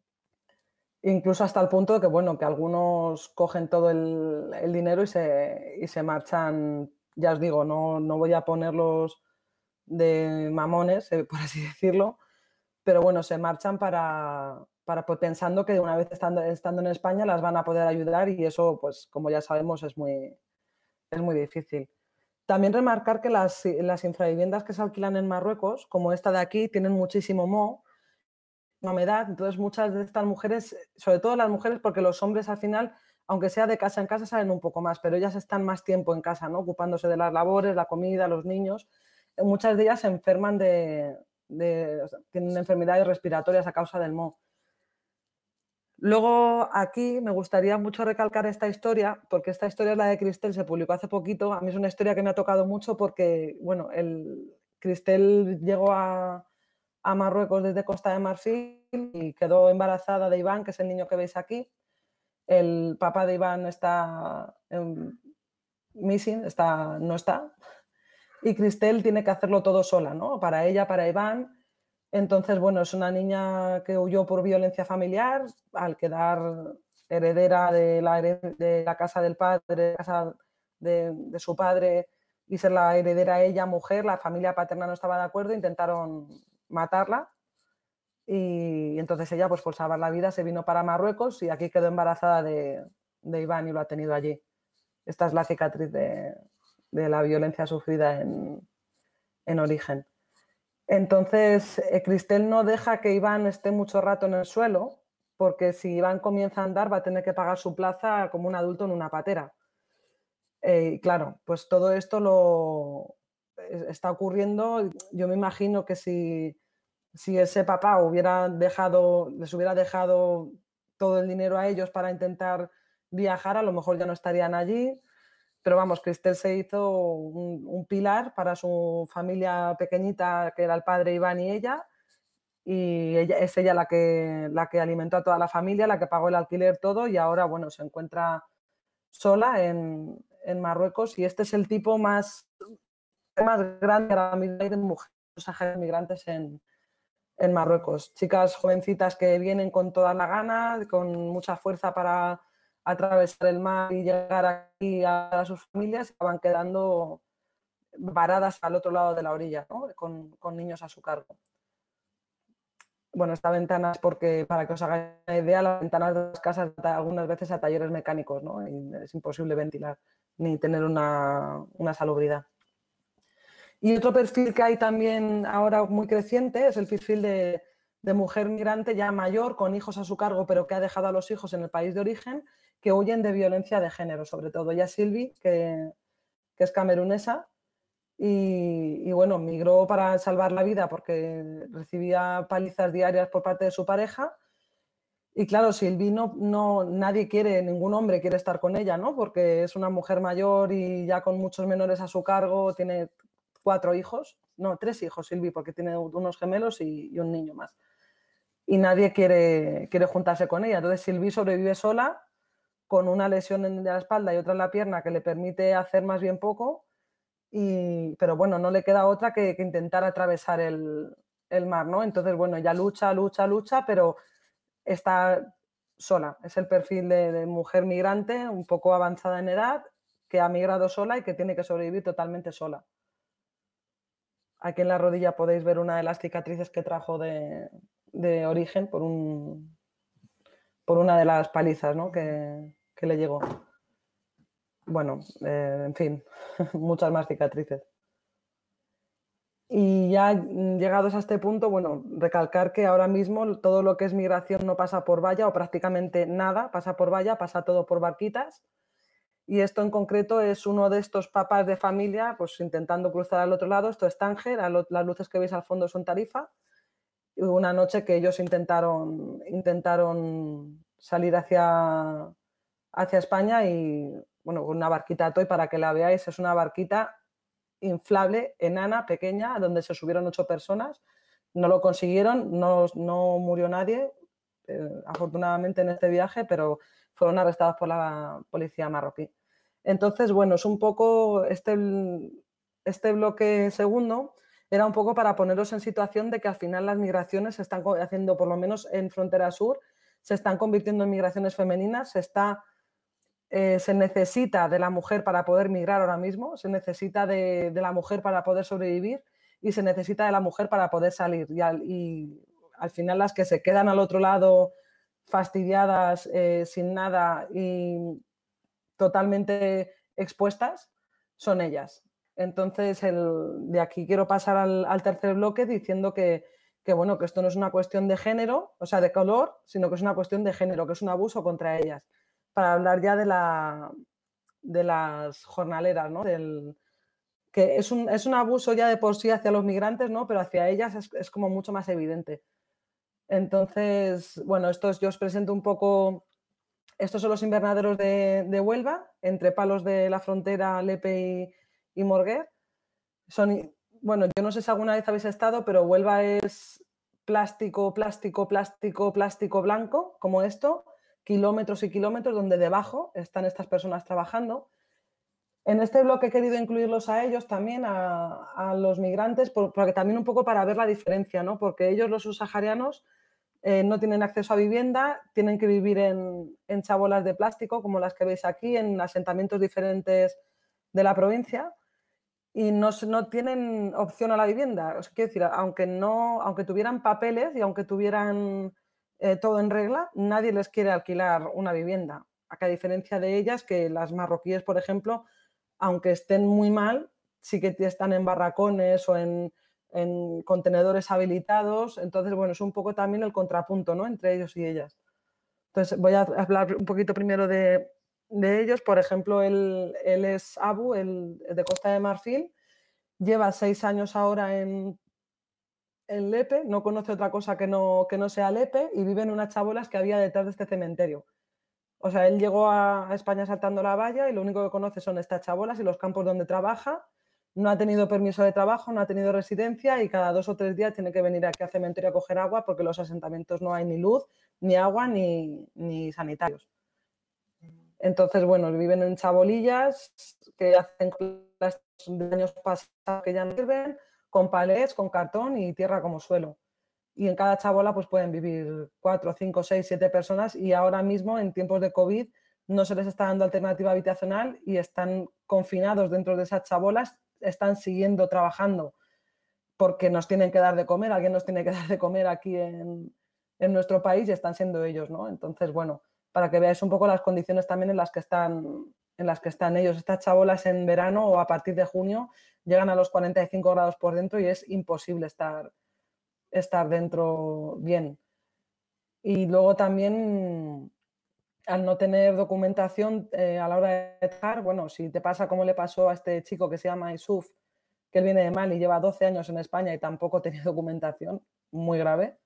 Incluso hasta el punto de que, bueno, que algunos cogen todo el, el dinero y se, y se marchan, ya os digo, no, no voy a ponerlos de mamones, eh, por así decirlo, pero bueno, se marchan para, para pues, pensando que una vez estando, estando en España las van a poder ayudar y eso, pues como ya sabemos, es muy, es muy difícil. También remarcar que las, las infraviviendas que se alquilan en Marruecos, como esta de aquí, tienen muchísimo moho, humedad, entonces muchas de estas mujeres, sobre todo las mujeres, porque los hombres al final, aunque sea de casa en casa, salen un poco más, pero ellas están más tiempo en casa, ¿no?, ocupándose de las labores, la comida, los niños. muchas de ellas se enferman de, de o sea, tienen enfermedades respiratorias a causa del moho. Luego aquí me gustaría mucho recalcar esta historia, porque esta historia es la de Cristel, se publicó hace poquito. A mí es una historia que me ha tocado mucho porque, bueno, el, Cristel llegó a, a Marruecos desde Costa de Marfil y quedó embarazada de Iván, que es el niño que veis aquí. El papá de Iván está en missing, está, no está. Y Cristel tiene que hacerlo todo sola, ¿no? Para ella, para Iván. Entonces, bueno, es una niña que huyó por violencia familiar, al quedar heredera de la, de la casa del padre, de, la casa de, de su padre, y ser la heredera ella, mujer, la familia paterna no estaba de acuerdo, intentaron matarla. Y entonces ella, pues por salvar la vida, se vino para Marruecos y aquí quedó embarazada de, de Iván y lo ha tenido allí. Esta es la cicatriz de, de la violencia sufrida en, en origen. Entonces, eh, Cristel no deja que Iván esté mucho rato en el suelo, porque si Iván comienza a andar va a tener que pagar su plaza como un adulto en una patera. Eh, y claro, pues todo esto lo está ocurriendo. Yo me imagino que si, si ese papá hubiera dejado, les hubiera dejado todo el dinero a ellos para intentar viajar, a lo mejor ya no estarían allí. Pero vamos, Cristel se hizo un, un pilar para su familia pequeñita, que era el padre Iván y ella, y ella, es ella la que, la que alimentó a toda la familia, la que pagó el alquiler, todo, y ahora, bueno, se encuentra sola en, en Marruecos, y este es el tipo más, más grande ahora mismo de mujeres migrantes en, en Marruecos. Chicas jovencitas que vienen con toda la gana, con mucha fuerza para atravesar el mar y llegar aquí a sus familias, y van quedando varadas al otro lado de la orilla, ¿no? con, con niños a su cargo. Bueno, esta ventana es porque, para que os hagáis una idea, las ventanas de las casas algunas veces a talleres mecánicos, ¿no? Y es imposible ventilar ni tener una, una salubridad. Y otro perfil que hay también ahora muy creciente es el perfil de, de mujer migrante ya mayor, con hijos a su cargo, pero que ha dejado a los hijos en el país de origen, que huyen de violencia de género, sobre todo. Ya Sylvie, que, que es camerunesa, y, y bueno, migró para salvar la vida porque recibía palizas diarias por parte de su pareja. Y claro, Sylvie no, no, nadie quiere, ningún hombre quiere estar con ella, ¿no? Porque es una mujer mayor y ya con muchos menores a su cargo, tiene cuatro hijos, no, tres hijos Sylvie, porque tiene unos gemelos y, y un niño más. Y nadie quiere, quiere juntarse con ella. Entonces Sylvie sobrevive sola, con una lesión en la espalda y otra en la pierna que le permite hacer más bien poco, y, pero bueno, no le queda otra que, que intentar atravesar el, el mar, ¿no? Entonces, bueno, ella lucha, lucha, lucha, pero está sola. Es el perfil de, de mujer migrante, un poco avanzada en edad, que ha migrado sola y que tiene que sobrevivir totalmente sola. Aquí en la rodilla podéis ver una de las cicatrices que trajo de, de origen por, un, por una de las palizas, ¿no? que, que le llegó. Bueno, eh, en fin, muchas más cicatrices. Y ya llegados a este punto, bueno, recalcar que ahora mismo todo lo que es migración no pasa por valla, o prácticamente nada pasa por valla, pasa todo por barquitas. Y esto en concreto es uno de estos papás de familia, pues intentando cruzar al otro lado. Esto es Tánger, las luces que veis al fondo son Tarifa. Y una noche que ellos intentaron, intentaron salir hacia, hacia España y, bueno, con una barquita Toy, para que la veáis, es una barquita inflable, enana, pequeña, donde se subieron ocho personas. No lo consiguieron, no, no murió nadie, eh, afortunadamente, en este viaje, pero fueron arrestados por la policía marroquí. Entonces, bueno, es un poco este, este bloque segundo era un poco para poneros en situación de que al final las migraciones se están haciendo, por lo menos en frontera sur, se están convirtiendo en migraciones femeninas, se está Eh, se necesita de la mujer para poder migrar ahora mismo, se necesita de, de la mujer para poder sobrevivir y se necesita de la mujer para poder salir. Y al, y al final las que se quedan al otro lado fastidiadas, eh, sin nada y totalmente expuestas, son ellas. Entonces, el, de aquí quiero pasar al, al tercer bloque diciendo que, que, bueno, que esto no es una cuestión de género, o sea, de color, sino que es una cuestión de género, que es un abuso contra ellas. Para hablar ya de, la, de las jornaleras, ¿no? Del, que es un, es un abuso ya de por sí hacia los migrantes, ¿no? Pero hacia ellas es, es como mucho más evidente. Entonces, bueno, estos, yo os presento un poco, estos son los invernaderos de, de Huelva, entre Palos de la Frontera, Lepe y, y Morguer. Son, bueno, yo no sé si alguna vez habéis estado, pero Huelva es plástico, plástico, plástico, plástico blanco, como esto, kilómetros y kilómetros donde debajo están estas personas trabajando. En este bloque he querido incluirlos a ellos también, a, a los migrantes, porque también un poco para ver la diferencia, ¿no? Porque ellos, los subsaharianos, eh, no tienen acceso a vivienda, tienen que vivir en, en chabolas de plástico, como las que veis aquí, en asentamientos diferentes de la provincia, y no, no tienen opción a la vivienda. O sea, quiero decir, aunque, no, aunque tuvieran papeles y aunque tuvieran eh, todo en regla, nadie les quiere alquilar una vivienda. A diferencia de ellas, que las marroquíes, por ejemplo, aunque estén muy mal, sí que están en barracones o en, en contenedores habilitados. Entonces, bueno, es un poco también el contrapunto, ¿no?, entre ellos y ellas. Entonces, voy a hablar un poquito primero de, de ellos. Por ejemplo, él, él es Abu, el, el de Costa de Marfil. Lleva seis años ahora en, en Lepe, no conoce otra cosa que no, que no sea Lepe, y vive en unas chabolas que había detrás de este cementerio. O sea, él llegó a España saltando la valla y lo único que conoce son estas chabolas y los campos donde trabaja. No ha tenido permiso de trabajo, no ha tenido residencia y cada dos o tres días tiene que venir aquí al cementerio a coger agua porque en los asentamientos no hay ni luz, ni agua, ni, ni sanitarios. Entonces, bueno, viven en chabolillas que hacen las de años pasados que ya no sirven, con palets, con cartón y tierra como suelo. Y en cada chabola pues pueden vivir cuatro, cinco, seis, siete personas, y ahora mismo en tiempos de COVID no se les está dando alternativa habitacional y están confinados dentro de esas chabolas, están siguiendo trabajando porque nos tienen que dar de comer, alguien nos tiene que dar de comer aquí en, en nuestro país, y están siendo ellos, ¿no? Entonces, bueno, para que veáis un poco las condiciones también en las que están, en las que están ellos. Estas chabolas en verano o a partir de junio llegan a los cuarenta y cinco grados por dentro y es imposible estar estar dentro bien. Y luego también, al no tener documentación eh, a la hora de trabajar, bueno, si te pasa como le pasó a este chico que se llama Isuf, que él viene de Mali y lleva doce años en España y tampoco tenía documentación, muy grave.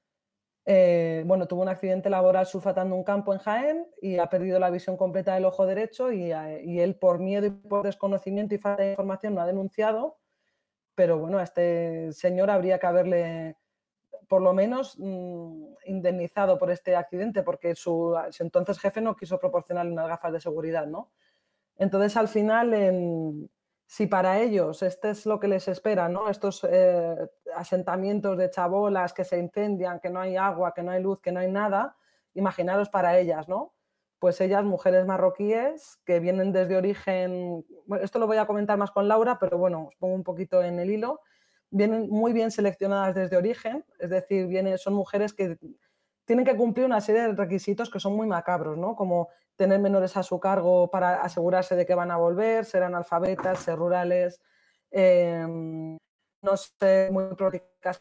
Eh, bueno, tuvo un accidente laboral sulfatando un campo en Jaén y ha perdido la visión completa del ojo derecho, y, y él, por miedo y por desconocimiento y falta de información, no ha denunciado. Pero bueno, a este señor habría que haberle por lo menos mmm, indemnizado por este accidente, porque su, su entonces jefe no quiso proporcionarle unas gafas de seguridad, ¿no? Entonces, al final, en, si para ellos este es lo que les espera, ¿no?, estos eh, asentamientos de chabolas que se incendian, que no hay agua, que no hay luz, que no hay nada, imaginaros para ellas, ¿no? Pues ellas, mujeres marroquíes que vienen desde origen, bueno, esto lo voy a comentar más con Laura, pero bueno, os pongo un poquito en el hilo, vienen muy bien seleccionadas desde origen, es decir, vienen, son mujeres que tienen que cumplir una serie de requisitos que son muy macabros, ¿no? Como tener menores a su cargo para asegurarse de que van a volver, ser analfabetas, ser rurales, eh, no ser muy prolíficas,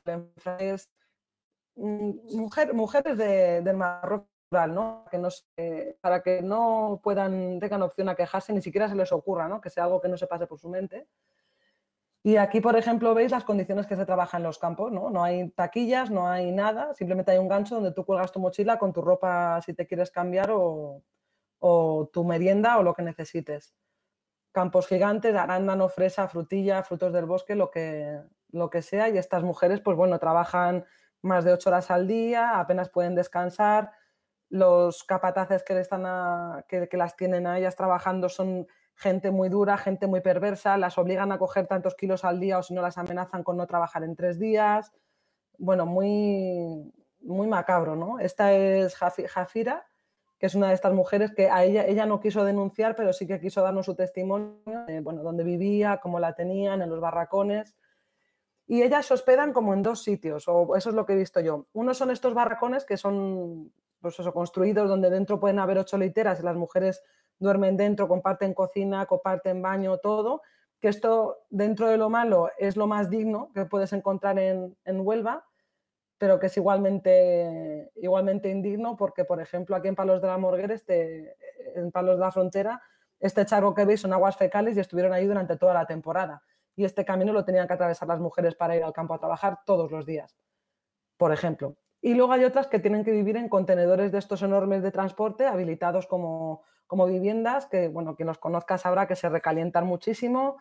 mujer, mujeres de, del Marruecos rural, ¿no? Que no se, para que no puedan, tengan opción a quejarse, ni siquiera se les ocurra, ¿no?, que sea algo que no se pase por su mente. Y aquí, por ejemplo, veis las condiciones que se trabajan en los campos, ¿no? No hay taquillas, no hay nada, simplemente hay un gancho donde tú cuelgas tu mochila con tu ropa si te quieres cambiar, o, o tu merienda o lo que necesites. Campos gigantes, arándano, fresa, frutilla, frutos del bosque, lo que, lo que sea, y estas mujeres, pues bueno, trabajan más de ocho horas al día, apenas pueden descansar. Los capataces que, están a, que, que las tienen a ellas trabajando son gente muy dura, gente muy perversa, las obligan a coger tantos kilos al día o si no las amenazan con no trabajar en tres días. Bueno, muy, muy macabro, ¿no? Esta es Jafira, que es una de estas mujeres que a ella, ella no quiso denunciar, pero sí que quiso darnos su testimonio, de, bueno, dónde vivía, cómo la tenían, en los barracones. Y ellas se hospedan como en dos sitios, o eso es lo que he visto yo. Uno son estos barracones que son, pues eso, construidos donde dentro pueden haber ocho literas y las mujeres duermen dentro, comparten cocina, comparten baño, todo. Que esto, dentro de lo malo, es lo más digno que puedes encontrar en, en Huelva, pero que es igualmente, igualmente indigno porque, por ejemplo, aquí en Palos de la Morguer, este, en Palos de la Frontera, este charco que veis son aguas fecales y estuvieron ahí durante toda la temporada. y este camino lo tenían que atravesar las mujeres para ir al campo a trabajar todos los días, por ejemplo. Y luego hay otras que tienen que vivir en contenedores de estos enormes de transporte, habilitados como, como viviendas, que, bueno, quien los conozca sabrá que se recalientan muchísimo,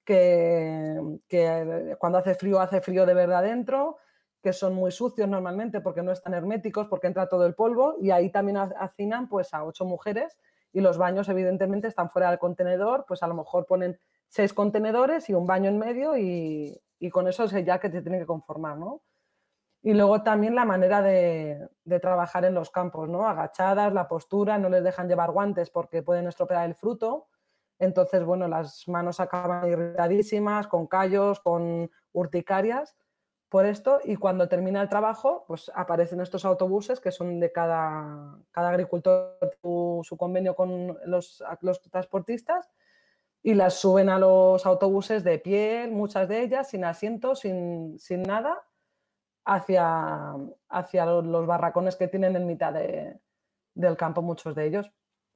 que, que cuando hace frío, hace frío de verdad dentro, que son muy sucios normalmente porque no están herméticos, porque entra todo el polvo, y ahí también hacinan pues a ocho mujeres, y los baños evidentemente están fuera del contenedor, pues a lo mejor ponen seis contenedores y un baño en medio, y, y con eso es ya que te tienen que conformar, ¿no? Y luego también la manera de, de trabajar en los campos, ¿no? Agachadas, la postura, no les dejan llevar guantes porque pueden estropear el fruto. Entonces, bueno, las manos acaban irritadísimas, con callos, con urticarias por esto, y cuando termina el trabajo, pues aparecen estos autobuses que son de cada, cada agricultor su, su convenio con los, los transportistas, y las suben a los autobuses de piel, muchas de ellas, sin asientos, sin, sin nada, hacia, hacia los barracones que tienen en mitad de, del campo, muchos de ellos.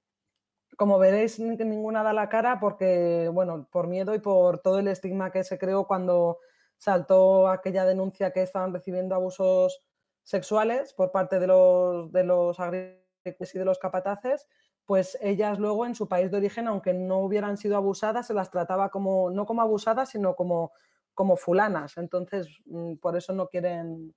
Como veréis, ninguna da la cara porque, bueno, por miedo y por todo el estigma que se creó cuando saltó aquella denuncia que estaban recibiendo abusos sexuales por parte de los, de los agricultores y de los capataces, pues ellas luego en su país de origen, aunque no hubieran sido abusadas, se las trataba como, no como abusadas, sino como, como fulanas. Entonces, por eso no quieren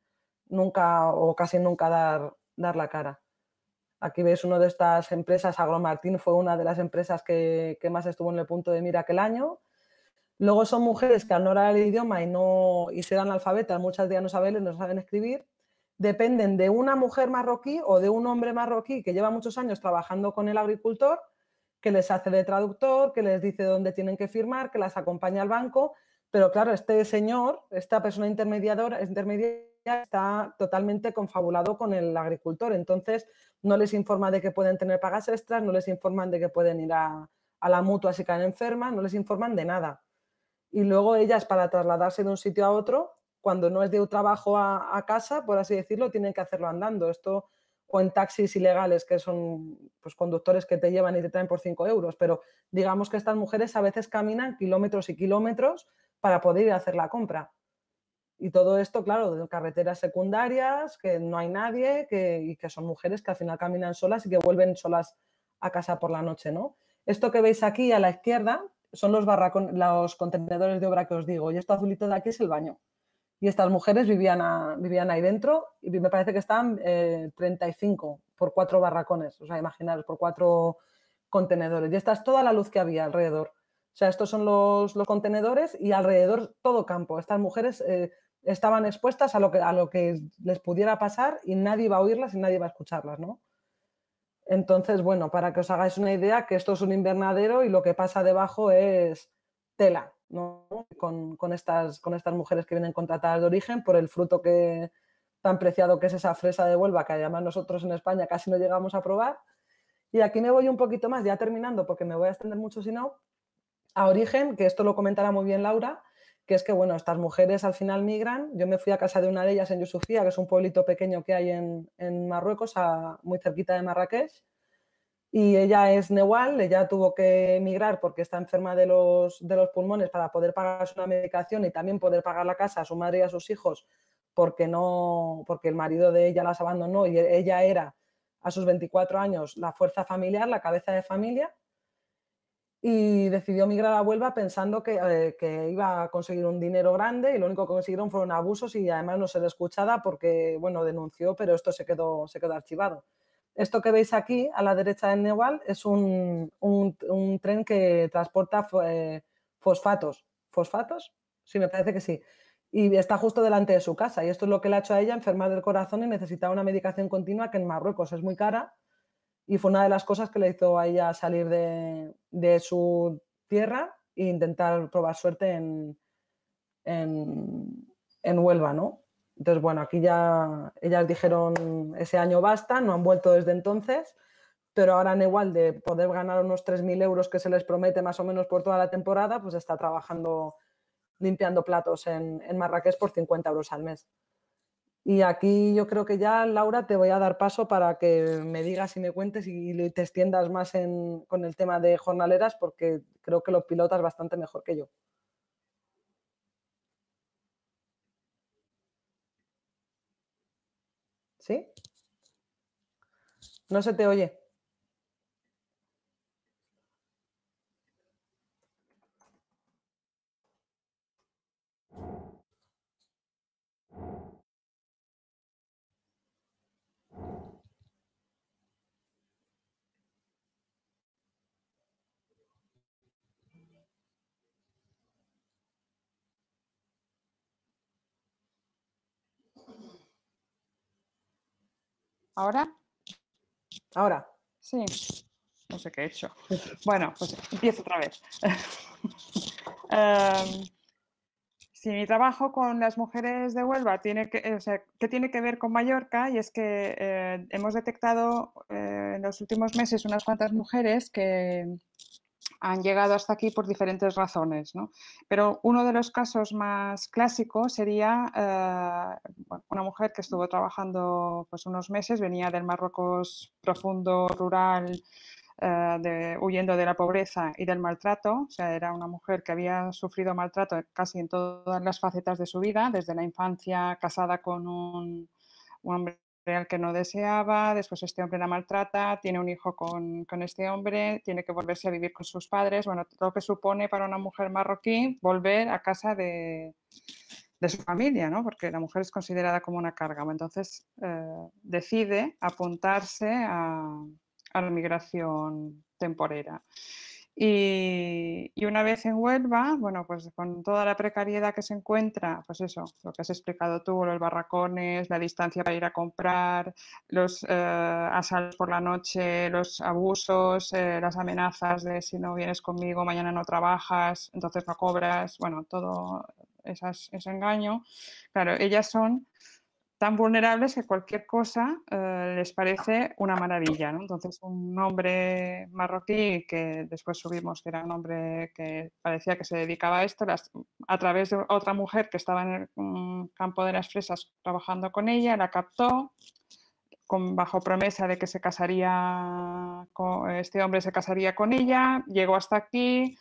nunca o casi nunca dar, dar la cara. Aquí veis una de estas empresas, Agromartín fue una de las empresas que, que más estuvo en el punto de mira aquel año. Luego son mujeres que al no hablar el idioma y, no, y ser analfabetas, muchas de ellas no saben, no saben escribir, dependen de una mujer marroquí o de un hombre marroquí que lleva muchos años trabajando con el agricultor, que les hace de traductor, que les dice dónde tienen que firmar, que las acompaña al banco. Pero claro, este señor, esta persona intermediadora, intermediaria, está totalmente confabulado con el agricultor. Entonces, no les informa de que pueden tener pagas extras, no les informan de que pueden ir a, a la mutua si caen enfermas, no les informan de nada. Y luego ellas, para trasladarse de un sitio a otro, cuando no es de un trabajo a, a casa, por así decirlo, tienen que hacerlo andando. Esto, o en taxis ilegales, que son pues, conductores que te llevan y te traen por cinco euros. Pero digamos que estas mujeres a veces caminan kilómetros y kilómetros para poder ir a hacer la compra. Y todo esto, claro, de carreteras secundarias, que no hay nadie, que, y que son mujeres que al final caminan solas y que vuelven solas a casa por la noche, ¿no? Esto que veis aquí a la izquierda son los, barracon, los contenedores de obra que os digo, y esto azulito de aquí es el baño. Y estas mujeres vivían, a, vivían ahí dentro, y me parece que estaban eh, treinta y cinco por cuatro barracones, o sea, imaginaros, por cuatro contenedores. Y esta es toda la luz que había alrededor. O sea, estos son los, los contenedores y alrededor todo campo. Estas mujeres eh, estaban expuestas a lo, que, a lo que les pudiera pasar y nadie iba a oírlas y nadie iba a escucharlas, ¿no? Entonces, bueno, para que os hagáis una idea, que esto es un invernadero y lo que pasa debajo es tela, ¿no? Con, con, estas, con estas mujeres que vienen contratadas de origen por el fruto que, tan preciado que es esa fresa de Huelva, que además nosotros en España casi no llegamos a probar. Y aquí me voy un poquito más, ya terminando, porque me voy a extender mucho si no, a origen, que esto lo comentará muy bien Laura, que es que, bueno, estas mujeres al final migran. Yo me fui a casa de una de ellas en Yusufía, que es un pueblito pequeño que hay en, en Marruecos, a, muy cerquita de Marrakech, y ella es Newal, ella tuvo que emigrar porque está enferma de los, de los pulmones para poder pagar una medicación y también poder pagar la casa a su madre y a sus hijos, porque, no, porque el marido de ella las abandonó y ella era, a sus veinticuatro años, la fuerza familiar, la cabeza de familia. Y decidió migrar a Huelva pensando que, eh, que iba a conseguir un dinero grande, y lo único que consiguieron fueron abusos y además no ser escuchada porque, bueno, denunció, pero esto se quedó, se quedó archivado. Esto que veis aquí a la derecha del Newal es un, un, un tren que transporta eh, fosfatos. ¿Fosfatos? Sí, me parece que sí. Y está justo delante de su casa, y esto es lo que le ha hecho a ella enfermar del corazón y necesitaba una medicación continua que en Marruecos es muy cara. Y fue una de las cosas que le hizo a ella salir de, de su tierra e intentar probar suerte en, en, en Huelva, ¿no? Entonces, bueno, aquí ya ellas dijeron ese año basta, no han vuelto desde entonces, pero ahora Newal, de poder ganar unos tres mil euros que se les promete más o menos por toda la temporada, pues está trabajando limpiando platos en, en Marrakech por cincuenta euros al mes. Y aquí yo creo que ya, Laura, te voy a dar paso para que me digas y me cuentes y te extiendas más en, con el tema de jornaleras, porque creo que lo pilotas bastante mejor que yo. ¿Sí? No se te oye. ¿Ahora? Ahora. Sí. No sé qué he hecho. Bueno, pues empiezo otra vez. um, si mi trabajo con las mujeres de Huelva tiene que, o sea, ¿qué tiene que ver con Mallorca? Y es que eh, hemos detectado eh, en los últimos meses unas cuantas mujeres que han llegado hasta aquí por diferentes razones, ¿no? Pero uno de los casos más clásicos sería eh, bueno, una mujer que estuvo trabajando pues, unos meses, venía del Marruecos profundo, rural, eh, de, huyendo de la pobreza y del maltrato. O sea, era una mujer que había sufrido maltrato casi en todas las facetas de su vida, desde la infancia, casada con un, un hombre al que no deseaba, después este hombre la maltrata, tiene un hijo con, con este hombre, tiene que volverse a vivir con sus padres, bueno, todo lo que supone para una mujer marroquí volver a casa de, de su familia, ¿no? Porque la mujer es considerada como una carga. Entonces eh, decide apuntarse a, a la migración temporera. Y, y, una vez en Huelva, bueno, pues con toda la precariedad que se encuentra, pues eso, lo que has explicado tú, los barracones, la distancia para ir a comprar, los eh, asaltos por la noche, los abusos, eh, las amenazas de si no vienes conmigo, mañana no trabajas, entonces no cobras, bueno, todo esas, ese engaño. Claro, ellas son tan vulnerables que cualquier cosa eh, les parece una maravilla, ¿no? Entonces, un hombre marroquí que después subimos que era un hombre que parecía que se dedicaba a esto, las, a través de otra mujer que estaba en el um, campo de las fresas trabajando con ella, la captó con, bajo promesa de que se casaría, con, este hombre se casaría con ella, llegó hasta aquí.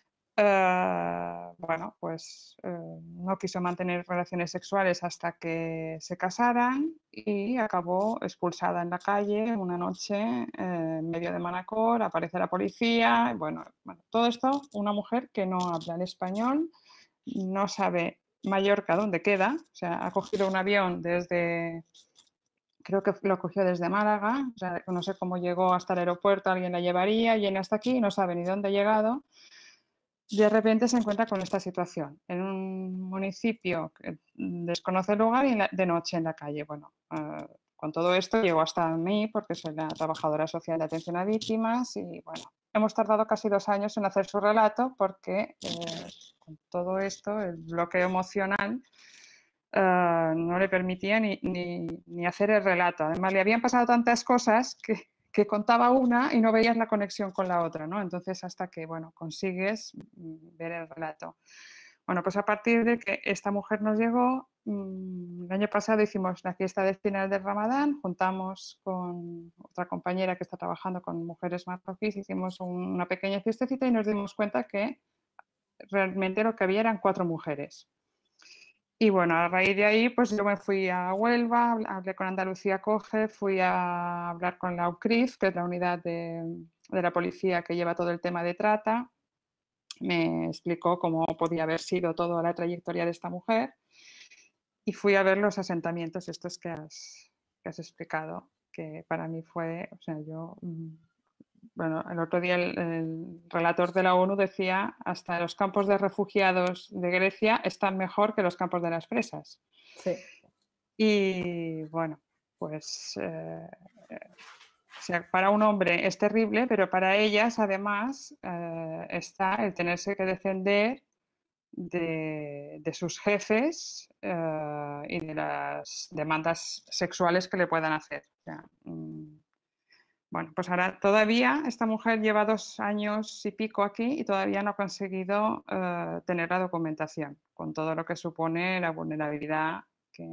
Uh, bueno, pues uh, no quiso mantener relaciones sexuales hasta que se casaran y acabó expulsada en la calle una noche eh, en medio de Manacor, aparece la policía, y bueno, bueno, todo esto, una mujer que no habla el español, no sabe Mallorca dónde queda, o sea, ha cogido un avión desde, creo que lo cogió desde Málaga, o sea, no sé cómo llegó hasta el aeropuerto, alguien la llevaría, viene hasta aquí, no sabe ni dónde ha llegado. De repente se encuentra con esta situación en un municipio que desconoce el lugar y de noche en la calle. Bueno, eh, con todo esto llegó hasta mí porque soy la trabajadora social de atención a víctimas y bueno, hemos tardado casi dos años en hacer su relato porque eh, con todo esto, el bloqueo emocional eh, no le permitía ni, ni, ni hacer el relato. Además, le habían pasado tantas cosas que que contaba una y no veías la conexión con la otra, ¿no? Entonces, hasta que, bueno, consigues ver el relato. Bueno, pues a partir de que esta mujer nos llegó, el año pasado hicimos la fiesta del final del Ramadán, juntamos con otra compañera que está trabajando con mujeres marroquíes, hicimos una pequeña fiestecita y nos dimos cuenta que realmente lo que había eran cuatro mujeres. Y bueno, a raíz de ahí, pues yo me fui a Huelva, hablé con Andalucía Coge, fui a hablar con la U C R I F, que es la unidad de, de la policía que lleva todo el tema de trata. Me explicó cómo podía haber sido toda la trayectoria de esta mujer. Y fui a ver los asentamientos estos que has, que has explicado, que para mí fue, o sea, yo... Bueno, el otro día el, el relator de la ONU decía hasta los campos de refugiados de Grecia están mejor que los campos de las presas. Sí. Y bueno, pues eh, o sea, para un hombre es terrible, pero para ellas además eh, está el tenerse que defender de, de sus jefes eh, y de las demandas sexuales que le puedan hacer. O sea, mmm, bueno, pues ahora todavía esta mujer lleva dos años y pico aquí y todavía no ha conseguido uh, tener la documentación, con todo lo que supone la vulnerabilidad que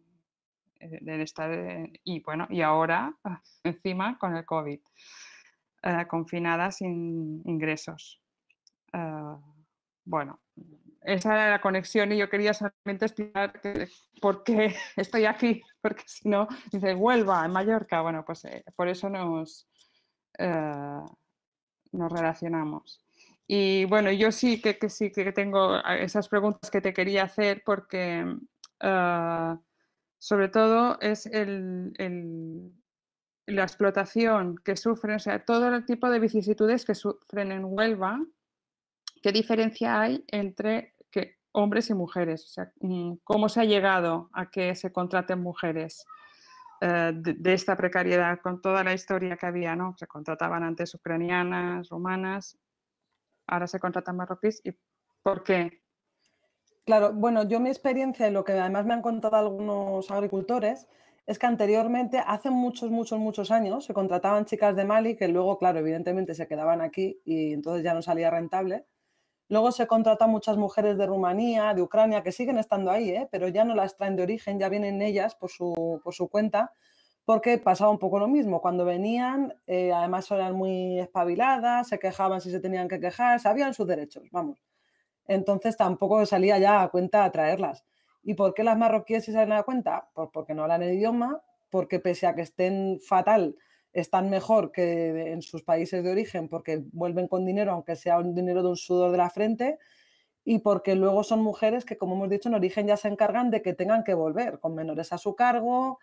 de estar y bueno, y ahora encima con el COVID, uh, confinada sin ingresos. Uh, bueno, esa era la conexión y yo quería solamente explicar que, por qué estoy aquí, porque si no, dice Huelva, en Mallorca, bueno, pues eh, por eso nos, eh, nos relacionamos. Y bueno, yo sí que, que sí que tengo esas preguntas que te quería hacer porque uh, sobre todo es el, el, la explotación que sufren, o sea, todo el tipo de vicisitudes que sufren en Huelva. ¿Qué diferencia hay entre que hombres y mujeres? O sea, ¿cómo se ha llegado a que se contraten mujeres eh, de, de esta precariedad con toda la historia que había, ¿no? Se contrataban antes ucranianas, rumanas, ahora se contratan marroquíes. ¿Y por qué? Claro, bueno, yo mi experiencia y lo que además me han contado algunos agricultores es que anteriormente, hace muchos, muchos, muchos años, se contrataban chicas de Mali que luego, claro, evidentemente se quedaban aquí y entonces ya no salía rentable. Luego se contratan muchas mujeres de Rumanía, de Ucrania, que siguen estando ahí, ¿eh? Pero ya no las traen de origen, ya vienen ellas por su, por su cuenta, porque pasaba un poco lo mismo. Cuando venían, eh, además eran muy espabiladas, se quejaban si se tenían que quejar, sabían sus derechos, vamos. Entonces tampoco salía ya a cuenta traerlas. ¿Y por qué las marroquíes se salen a cuenta? Pues porque no hablan el idioma, porque pese a que estén fatal, están mejor que en sus países de origen, porque vuelven con dinero, aunque sea un dinero de un sudor de la frente, y porque luego son mujeres que, como hemos dicho, en origen ya se encargan de que tengan que volver, con menores a su cargo,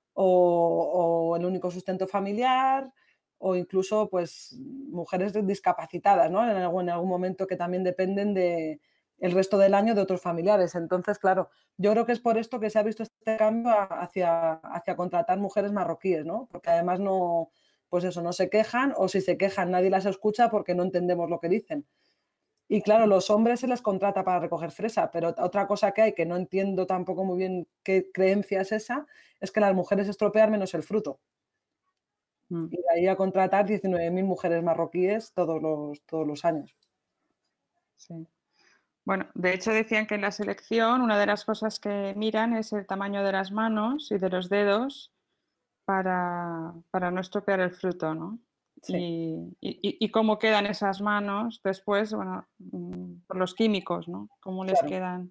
o, o el único sustento familiar, o incluso pues mujeres discapacitadas, ¿no? En algún, en algún momento que también dependen de el resto del año de otros familiares. Entonces, claro, yo creo que es por esto que se ha visto este cambio hacia, hacia contratar mujeres marroquíes, ¿no? Porque además no, pues eso, no se quejan, o si se quejan nadie las escucha porque no entendemos lo que dicen. Y claro, los hombres se les contrata para recoger fresa, pero otra cosa que hay, que no entiendo tampoco muy bien qué creencia es esa, es que las mujeres estropean menos el fruto. Mm. Y de ahí a contratar diecinueve mil mujeres marroquíes todos los, todos los años. Sí. Bueno, de hecho decían que en la selección una de las cosas que miran es el tamaño de las manos y de los dedos para, para no estropear el fruto, ¿no? Sí. Y, y, y cómo quedan esas manos después, bueno, por los químicos, ¿no? Cómo les claro. quedan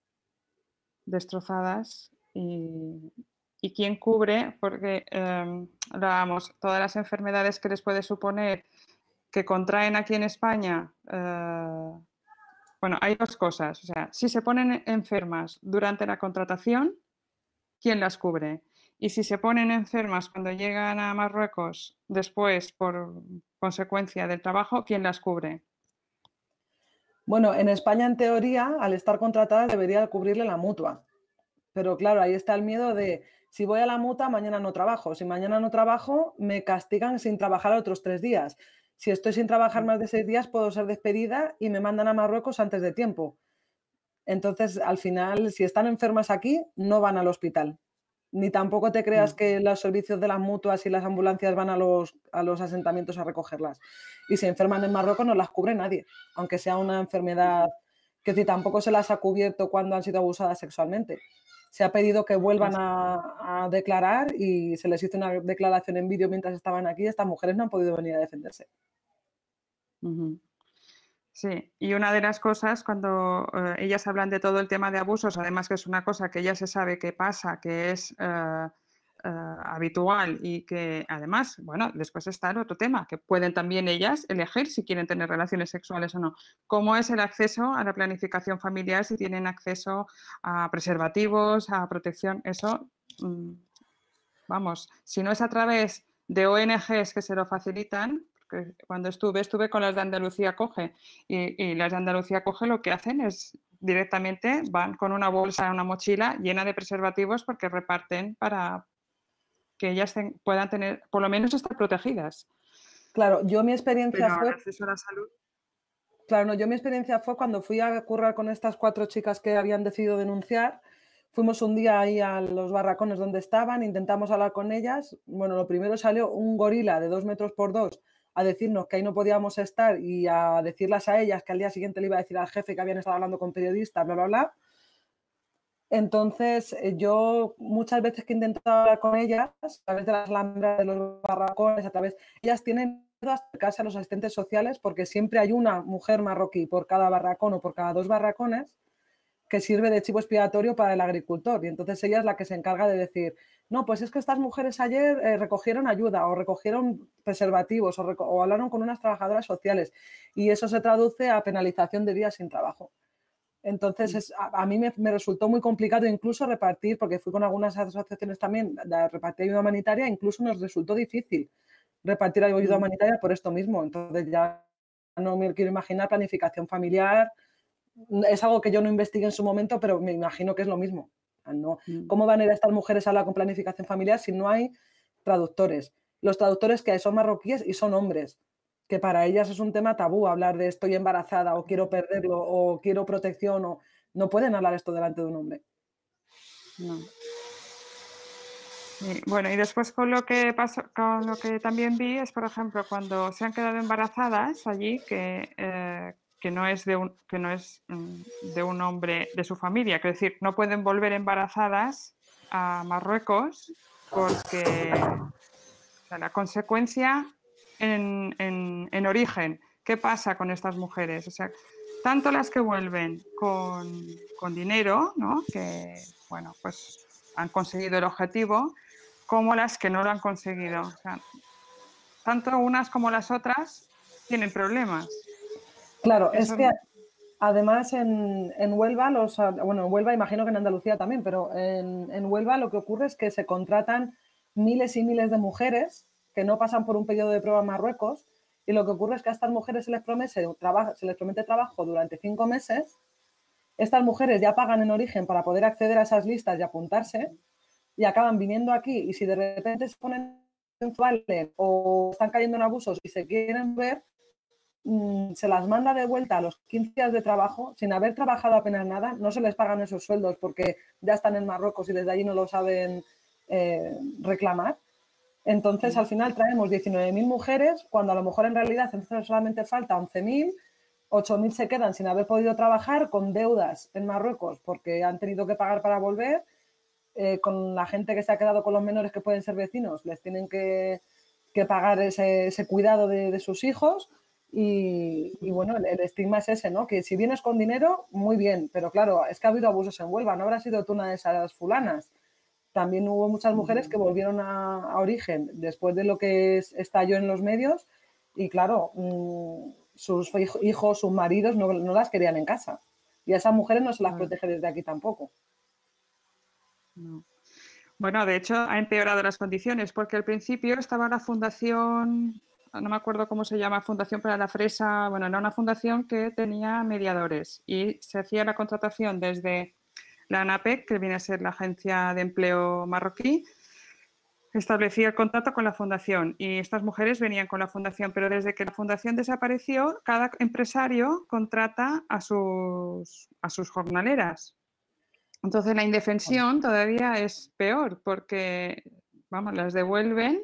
destrozadas y, y quién cubre, porque eh, hablábamos, todas las enfermedades que les puede suponer que contraen aquí en España, eh, bueno, hay dos cosas, o sea, si se ponen enfermas durante la contratación, ¿quién las cubre? Y si se ponen enfermas cuando llegan a Marruecos después por consecuencia del trabajo, ¿quién las cubre? Bueno, en España, en teoría, al estar contratadas debería cubrirle la mutua. Pero claro, ahí está el miedo de si voy a la mutua, mañana no trabajo. Si mañana no trabajo, me castigan sin trabajar otros tres días. Si estoy sin trabajar más de seis días, puedo ser despedida y me mandan a Marruecos antes de tiempo. Entonces, al final, si están enfermas aquí, no van al hospital. Ni tampoco te creas que los servicios de las mutuas y las ambulancias van a los, a los asentamientos a recogerlas. Y si enferman en Marruecos no las cubre nadie, aunque sea una enfermedad que si tampoco se las ha cubierto cuando han sido abusadas sexualmente. Se ha pedido que vuelvan a, a declarar y se les hizo una declaración en vídeo mientras estaban aquí. Estas mujeres no han podido venir a defenderse. Uh-huh. Sí, y una de las cosas cuando eh, ellas hablan de todo el tema de abusos, además que es una cosa que ya se sabe que pasa, que es eh, eh, habitual y que además, bueno, después está el otro tema, que pueden también ellas elegir si quieren tener relaciones sexuales o no. ¿Cómo es el acceso a la planificación familiar, si tienen acceso a preservativos, a protección? Eso, mmm, vamos, si no es a través de O N Ges que se lo facilitan. Cuando estuve, estuve con las de Andalucía Coge y, y las de Andalucía Coge lo que hacen es directamente van con una bolsa, una mochila llena de preservativos porque reparten para que ellas ten, puedan tener, por lo menos estar protegidas. Claro, yo mi experiencia Pero fue... el acceso a la salud... Claro, no, yo mi experiencia fue cuando fui a currar con estas cuatro chicas que habían decidido denunciar. Fuimos un día ahí a los barracones donde estaban, intentamos hablar con ellas. Bueno, lo primero salió un gorila de dos metros por dos a decirnos que ahí no podíamos estar y a decirlas a ellas que al día siguiente le iba a decir al jefe que habían estado hablando con periodistas, bla, bla, bla. Entonces, yo muchas veces que he intentado hablar con ellas, a través de las alambras de los barracones, a través, ellas tienen a acercarse a los asistentes sociales porque siempre hay una mujer marroquí por cada barracón o por cada dos barracones que sirve de chivo expiatorio para el agricultor. Y entonces ella es la que se encarga de decir, no, pues es que estas mujeres ayer eh, recogieron ayuda o recogieron preservativos o, reco o hablaron con unas trabajadoras sociales y eso se traduce a penalización de días sin trabajo. Entonces, es, a, a mí me, me resultó muy complicado incluso repartir, porque fui con algunas asociaciones también de repartir ayuda humanitaria, incluso nos resultó difícil repartir ayuda humanitaria por esto mismo. Entonces ya no me quiero imaginar planificación familiar. Es algo que yo no investigué en su momento, pero me imagino que es lo mismo. ¿No? ¿Cómo van a ir estas mujeres a hablar con planificación familiar si no hay traductores? Los traductores que hay son marroquíes y son hombres, que para ellas es un tema tabú hablar de estoy embarazada o quiero perderlo o quiero protección o no pueden hablar esto delante de un hombre. No. Y, bueno, y después con lo que pasó, con lo que también vi es, por ejemplo, cuando se han quedado embarazadas allí, que, eh, que no es de un que no es de un hombre de su familia, es decir, no pueden volver embarazadas a Marruecos porque o sea, la consecuencia en, en, en origen, ¿qué pasa con estas mujeres? O sea, tanto las que vuelven con, con dinero, ¿no? Que, bueno, pues han conseguido el objetivo, como las que no lo han conseguido. O sea, tanto unas como las otras tienen problemas. Claro, Eso... es que además en, en Huelva, los, bueno, en Huelva imagino que en Andalucía también, pero en, en Huelva lo que ocurre es que se contratan miles y miles de mujeres que no pasan por un periodo de prueba en Marruecos y lo que ocurre es que a estas mujeres se les promete trabajo, se les promete trabajo durante cinco meses. Estas mujeres ya pagan en origen para poder acceder a esas listas y apuntarse y acaban viniendo aquí y si de repente se ponen en vale o están cayendo en abusos y se quieren ver, se las manda de vuelta a los quince días de trabajo sin haber trabajado apenas nada, no se les pagan esos sueldos porque ya están en Marruecos y desde allí no lo saben eh, reclamar. Entonces, al final traemos diecinueve mil mujeres cuando a lo mejor en realidad solamente falta once mil, ocho mil se quedan sin haber podido trabajar con deudas en Marruecos porque han tenido que pagar para volver, eh, con la gente que se ha quedado con los menores que pueden ser vecinos, les tienen que, que pagar ese, ese cuidado de, de sus hijos. Y, y bueno, el, el estigma es ese, ¿no? Que si vienes con dinero, muy bien, pero claro, es que ha habido abusos en Huelva, no habrás sido tú una de esas fulanas. También hubo muchas mujeres que volvieron a, a origen después de lo que es, estalló en los medios y claro, mmm, sus hijos, sus maridos no, no las querían en casa. Y a esas mujeres no se las no. protege desde aquí tampoco. No. Bueno, de hecho ha empeorado las condiciones porque al principio estaba la fundación... no me acuerdo cómo se llama, Fundación para la Fresa, bueno, era una fundación que tenía mediadores y se hacía la contratación desde la ANAPEC, que viene a ser la Agencia de Empleo marroquí, establecía el contrato con la fundación y estas mujeres venían con la fundación, pero desde que la fundación desapareció, cada empresario contrata a sus, a sus jornaleras. Entonces la indefensión todavía es peor porque, vamos, las devuelven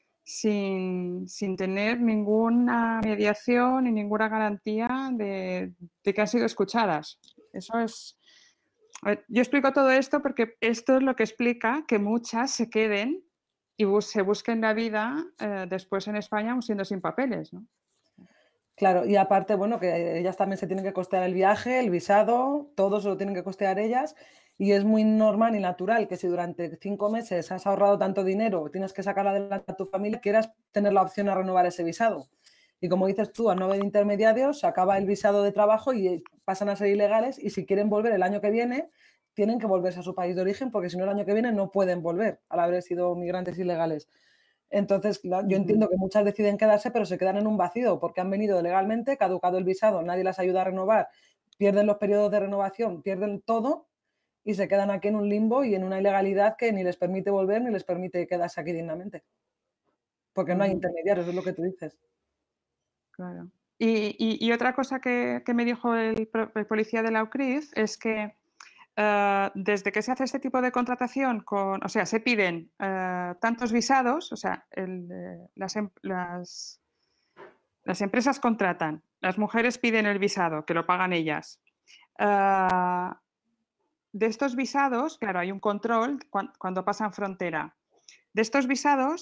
Sin, sin tener ninguna mediación y ninguna garantía de, de que han sido escuchadas. Eso es... A ver, yo explico todo esto porque esto es lo que explica que muchas se queden y bus se busquen la vida eh, después en España siendo sin papeles, ¿no? Claro, y aparte, bueno, que ellas también se tienen que costear el viaje, el visado, todo se lo tienen que costear ellas y es muy normal y natural que si durante cinco meses has ahorrado tanto dinero, tienes que sacar adelante a tu familia, quieras tener la opción a renovar ese visado. Y como dices tú, al no haber intermediarios, se acaba el visado de trabajo y pasan a ser ilegales y si quieren volver el año que viene, tienen que volverse a su país de origen porque si no el año que viene no pueden volver al haber sido migrantes ilegales. Entonces, claro, yo entiendo que muchas deciden quedarse, pero se quedan en un vacío porque han venido legalmente, caducado el visado, nadie las ayuda a renovar, pierden los periodos de renovación, pierden todo y se quedan aquí en un limbo y en una ilegalidad que ni les permite volver ni les permite quedarse aquí dignamente. Porque no hay intermediarios, es lo que tú dices. Claro. Y, y, y otra cosa que, que me dijo el, el policía de la U C R I F es que Uh, desde que se hace este tipo de contratación, con, o sea, se piden uh, tantos visados, o sea, el, eh, las, las, las empresas contratan, las mujeres piden el visado, que lo pagan ellas. Uh, de estos visados, claro, hay un control cuando, cuando pasan frontera. De estos visados,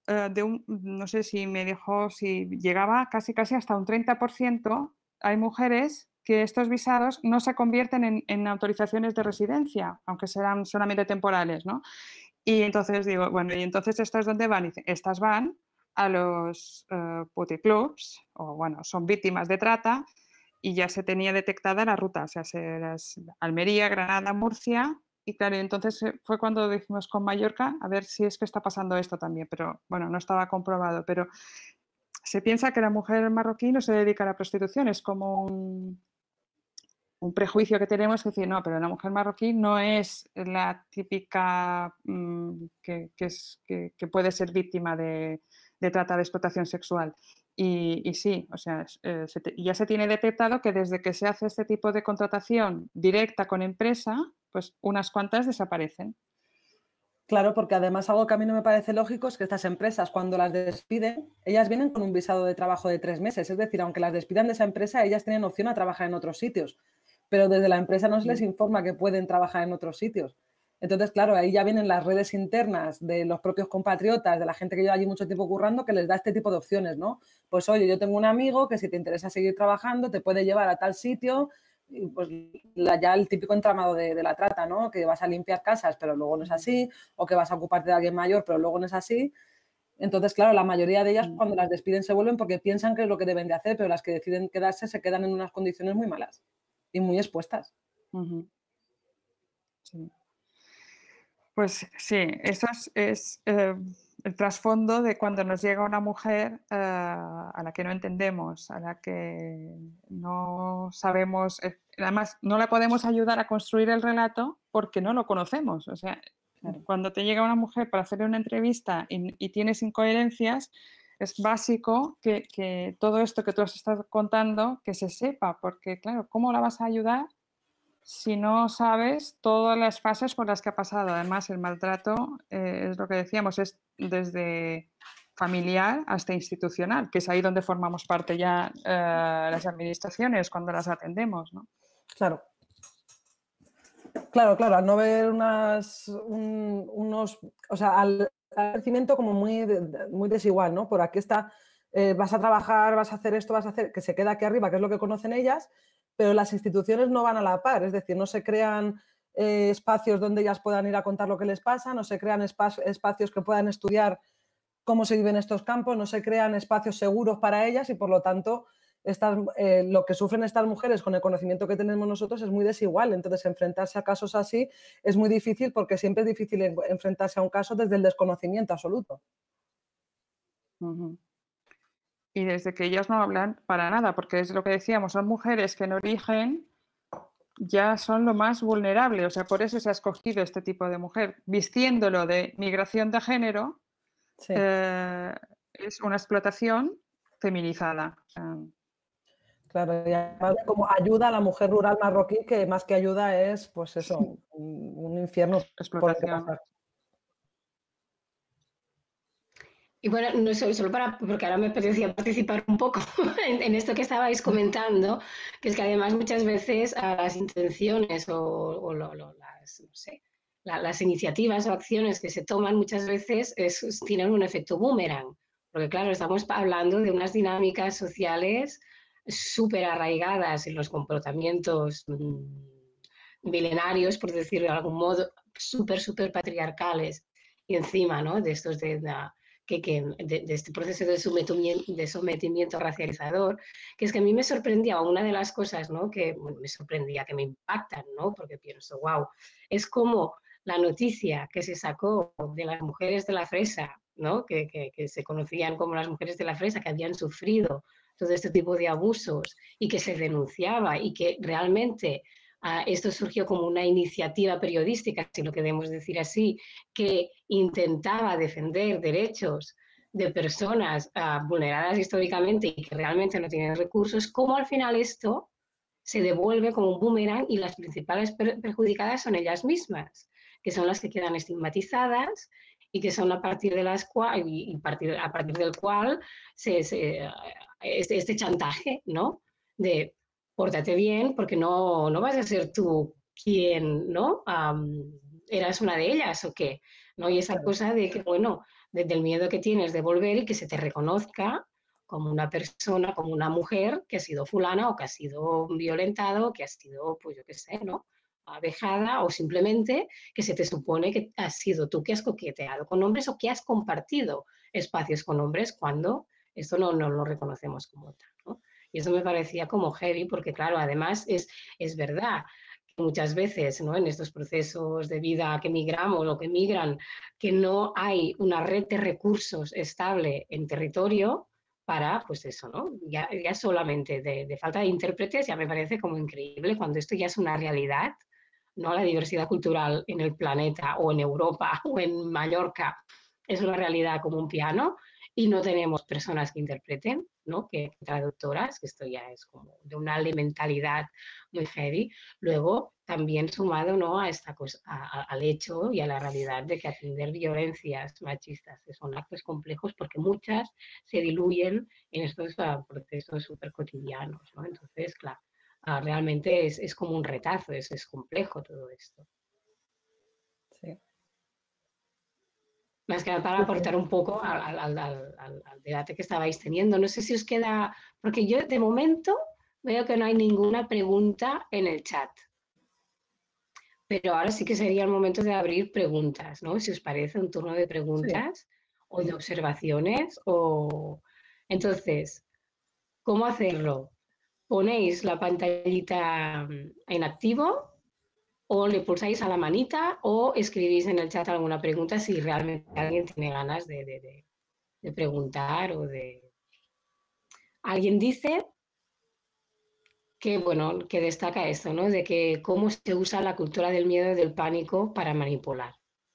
eh, de un, no sé si me dijo, si llegaba casi casi hasta un treinta por ciento, hay mujeres que estos visados no se convierten en, en autorizaciones de residencia, aunque serán solamente temporales, ¿no? Y entonces digo, bueno, ¿y entonces estas dónde van? Y dice, estas van a los uh, puticlubs, o bueno, son víctimas de trata, y ya se tenía detectada la ruta, o sea, se las, Almería, Granada, Murcia, y claro, entonces fue cuando dijimos con Mallorca, a ver si es que está pasando esto también, pero bueno, no estaba comprobado, pero se piensa que la mujer marroquí no se dedica a la prostitución, es como un, un prejuicio que tenemos que decir, no, pero la mujer marroquí no es la típica mmm, que, que, es, que, que puede ser víctima de, de trata de explotación sexual. Y, y sí, o sea, eh, se te, ya se tiene detectado que desde que se hace este tipo de contratación directa con empresa, pues unas cuantas desaparecen. Claro, porque además algo que a mí no me parece lógico es que estas empresas, cuando las despiden, ellas vienen con un visado de trabajo de tres meses. Es decir, aunque las despidan de esa empresa, ellas tienen opción a trabajar en otros sitios. Pero desde la empresa no se les informa que pueden trabajar en otros sitios. Entonces, claro, ahí ya vienen las redes internas de los propios compatriotas, de la gente que lleva allí mucho tiempo currando, que les da este tipo de opciones, ¿no? Pues, oye, yo tengo un amigo que si te interesa seguir trabajando, te puede llevar a tal sitio, y pues la, ya el típico entramado de, de la trata, ¿no? Que vas a limpiar casas, pero luego no es así, o que vas a ocuparte de alguien mayor, pero luego no es así. Entonces, claro, la mayoría de ellas cuando las despiden se vuelven porque piensan que es lo que deben de hacer, pero las que deciden quedarse se quedan en unas condiciones muy malas y muy expuestas. Uh-huh. Sí. Pues sí, eso es, es eh, el trasfondo de cuando nos llega una mujer eh, a la que no entendemos, a la que no sabemos, eh, además no la podemos ayudar a construir el relato porque no lo conocemos. O sea, claro, cuando te llega una mujer para hacerle una entrevista y, y tienes incoherencias, es básico que, que todo esto que tú has estado contando, que se sepa, porque claro, ¿cómo la vas a ayudar si no sabes todas las fases por las que ha pasado? Además, el maltrato, eh, es lo que decíamos, es desde familiar hasta institucional, que es ahí donde formamos parte ya eh, las administraciones cuando las atendemos, ¿no? Claro. Claro, claro, al no ver unas, un, unos, o sea, al, al crecimiento como muy, muy desigual, ¿no? Por aquí está, eh, vas a trabajar, vas a hacer esto, vas a hacer, que se queda aquí arriba, que es lo que conocen ellas, pero las instituciones no van a la par, es decir, no se crean eh, espacios donde ellas puedan ir a contar lo que les pasa, no se crean espa- espacios que puedan estudiar cómo se viven estos campos, no se crean espacios seguros para ellas y por lo tanto estas, eh, lo que sufren estas mujeres con el conocimiento que tenemos nosotros es muy desigual. Entonces enfrentarse a casos así es muy difícil porque siempre es difícil enfrentarse a un caso desde el desconocimiento absoluto. Uh-huh. Y desde que ellas no hablan para nada, porque es lo que decíamos, son mujeres que en origen ya son lo más vulnerable, o sea, por eso se ha escogido este tipo de mujer, vistiéndolo de migración de género, sí. eh, es una explotación feminizada. Um, Claro, y además como ayuda a la mujer rural marroquí, que más que ayuda es, pues eso, un, un infierno por el que pasar. Y bueno, no solo, solo para, porque ahora me apetecía participar un poco en, en esto que estabais comentando, que es que además muchas veces a las intenciones o, o lo, lo, las, no sé, la, las iniciativas o acciones que se toman muchas veces es, tienen un efecto boomerang, porque claro, estamos hablando de unas dinámicas sociales súper arraigadas en los comportamientos mmm, milenarios, por decirlo de algún modo, súper, súper patriarcales, y encima, ¿no?, de estos de... de Que, que de, de este proceso de sometimiento, de sometimiento racializador, que es que a mí me sorprendía, una de las cosas, ¿no?, que bueno, me sorprendía, que me impactan, ¿no?, porque pienso, wow, es como la noticia que se sacó de las mujeres de la fresa, ¿no?, que, que, que se conocían como las mujeres de la fresa, que habían sufrido todo este tipo de abusos y que se denunciaba y que realmente Uh, esto surgió como una iniciativa periodística, si lo queremos decir así, que intentaba defender derechos de personas uh, vulneradas históricamente y que realmente no tienen recursos, como al final esto se devuelve como un boomerang y las principales per perjudicadas son ellas mismas, que son las que quedan estigmatizadas y que son a partir de las cuales, y, y partir, a partir del cual se, se, uh, este, este chantaje, ¿no?, de pórtate bien porque no, no vas a ser tú quien, ¿no? Um, ¿Eras una de ellas o qué? ¿no? Y esa Claro. cosa de que, bueno, desde el miedo que tienes de volver y que se te reconozca como una persona, como una mujer que ha sido fulana o que ha sido violentada o que ha sido, pues yo qué sé, ¿no? Avejada o simplemente que se te supone que has sido tú que has coqueteado con hombres o que has compartido espacios con hombres cuando esto no, no lo reconocemos como tal, ¿no? Y eso me parecía como heavy porque, claro, además es, es verdad que muchas veces, ¿no? En estos procesos de vida que migramos o que migran, que no hay una red de recursos estable en territorio para, pues eso, ¿no? Ya, ya solamente de, de falta de intérpretes ya me parece como increíble cuando esto ya es una realidad, ¿no? La diversidad cultural en el planeta o en Europa o en Mallorca es una realidad como un piano y no tenemos personas que interpreten, ¿no? Que traductoras, que esto ya es como de una elementalidad muy heavy. Luego, también sumado, ¿no? A esta cosa, a, a, al hecho y a la realidad de que atender violencias machistas son actos complejos porque muchas se diluyen en estos uh, procesos súper cotidianos, ¿no? Entonces, claro, uh, realmente es, es como un retazo, es, es complejo todo esto. Sí. Más que nada para aportar un poco al, al, al, al, al debate que estabais teniendo. No sé si os queda, porque yo de momento veo que no hay ninguna pregunta en el chat. Pero ahora sí que sería el momento de abrir preguntas, ¿no? Si os parece, un turno de preguntas sí. o de observaciones. O... Entonces, ¿cómo hacerlo? ¿Ponéis la pantallita en activo? O le pulsáis a la manita o escribís en el chat alguna pregunta si realmente alguien tiene ganas de, de, de, de preguntar o de... Alguien dice que, bueno, que destaca esto, ¿no? De que cómo se usa la cultura del miedo y del pánico para manipular.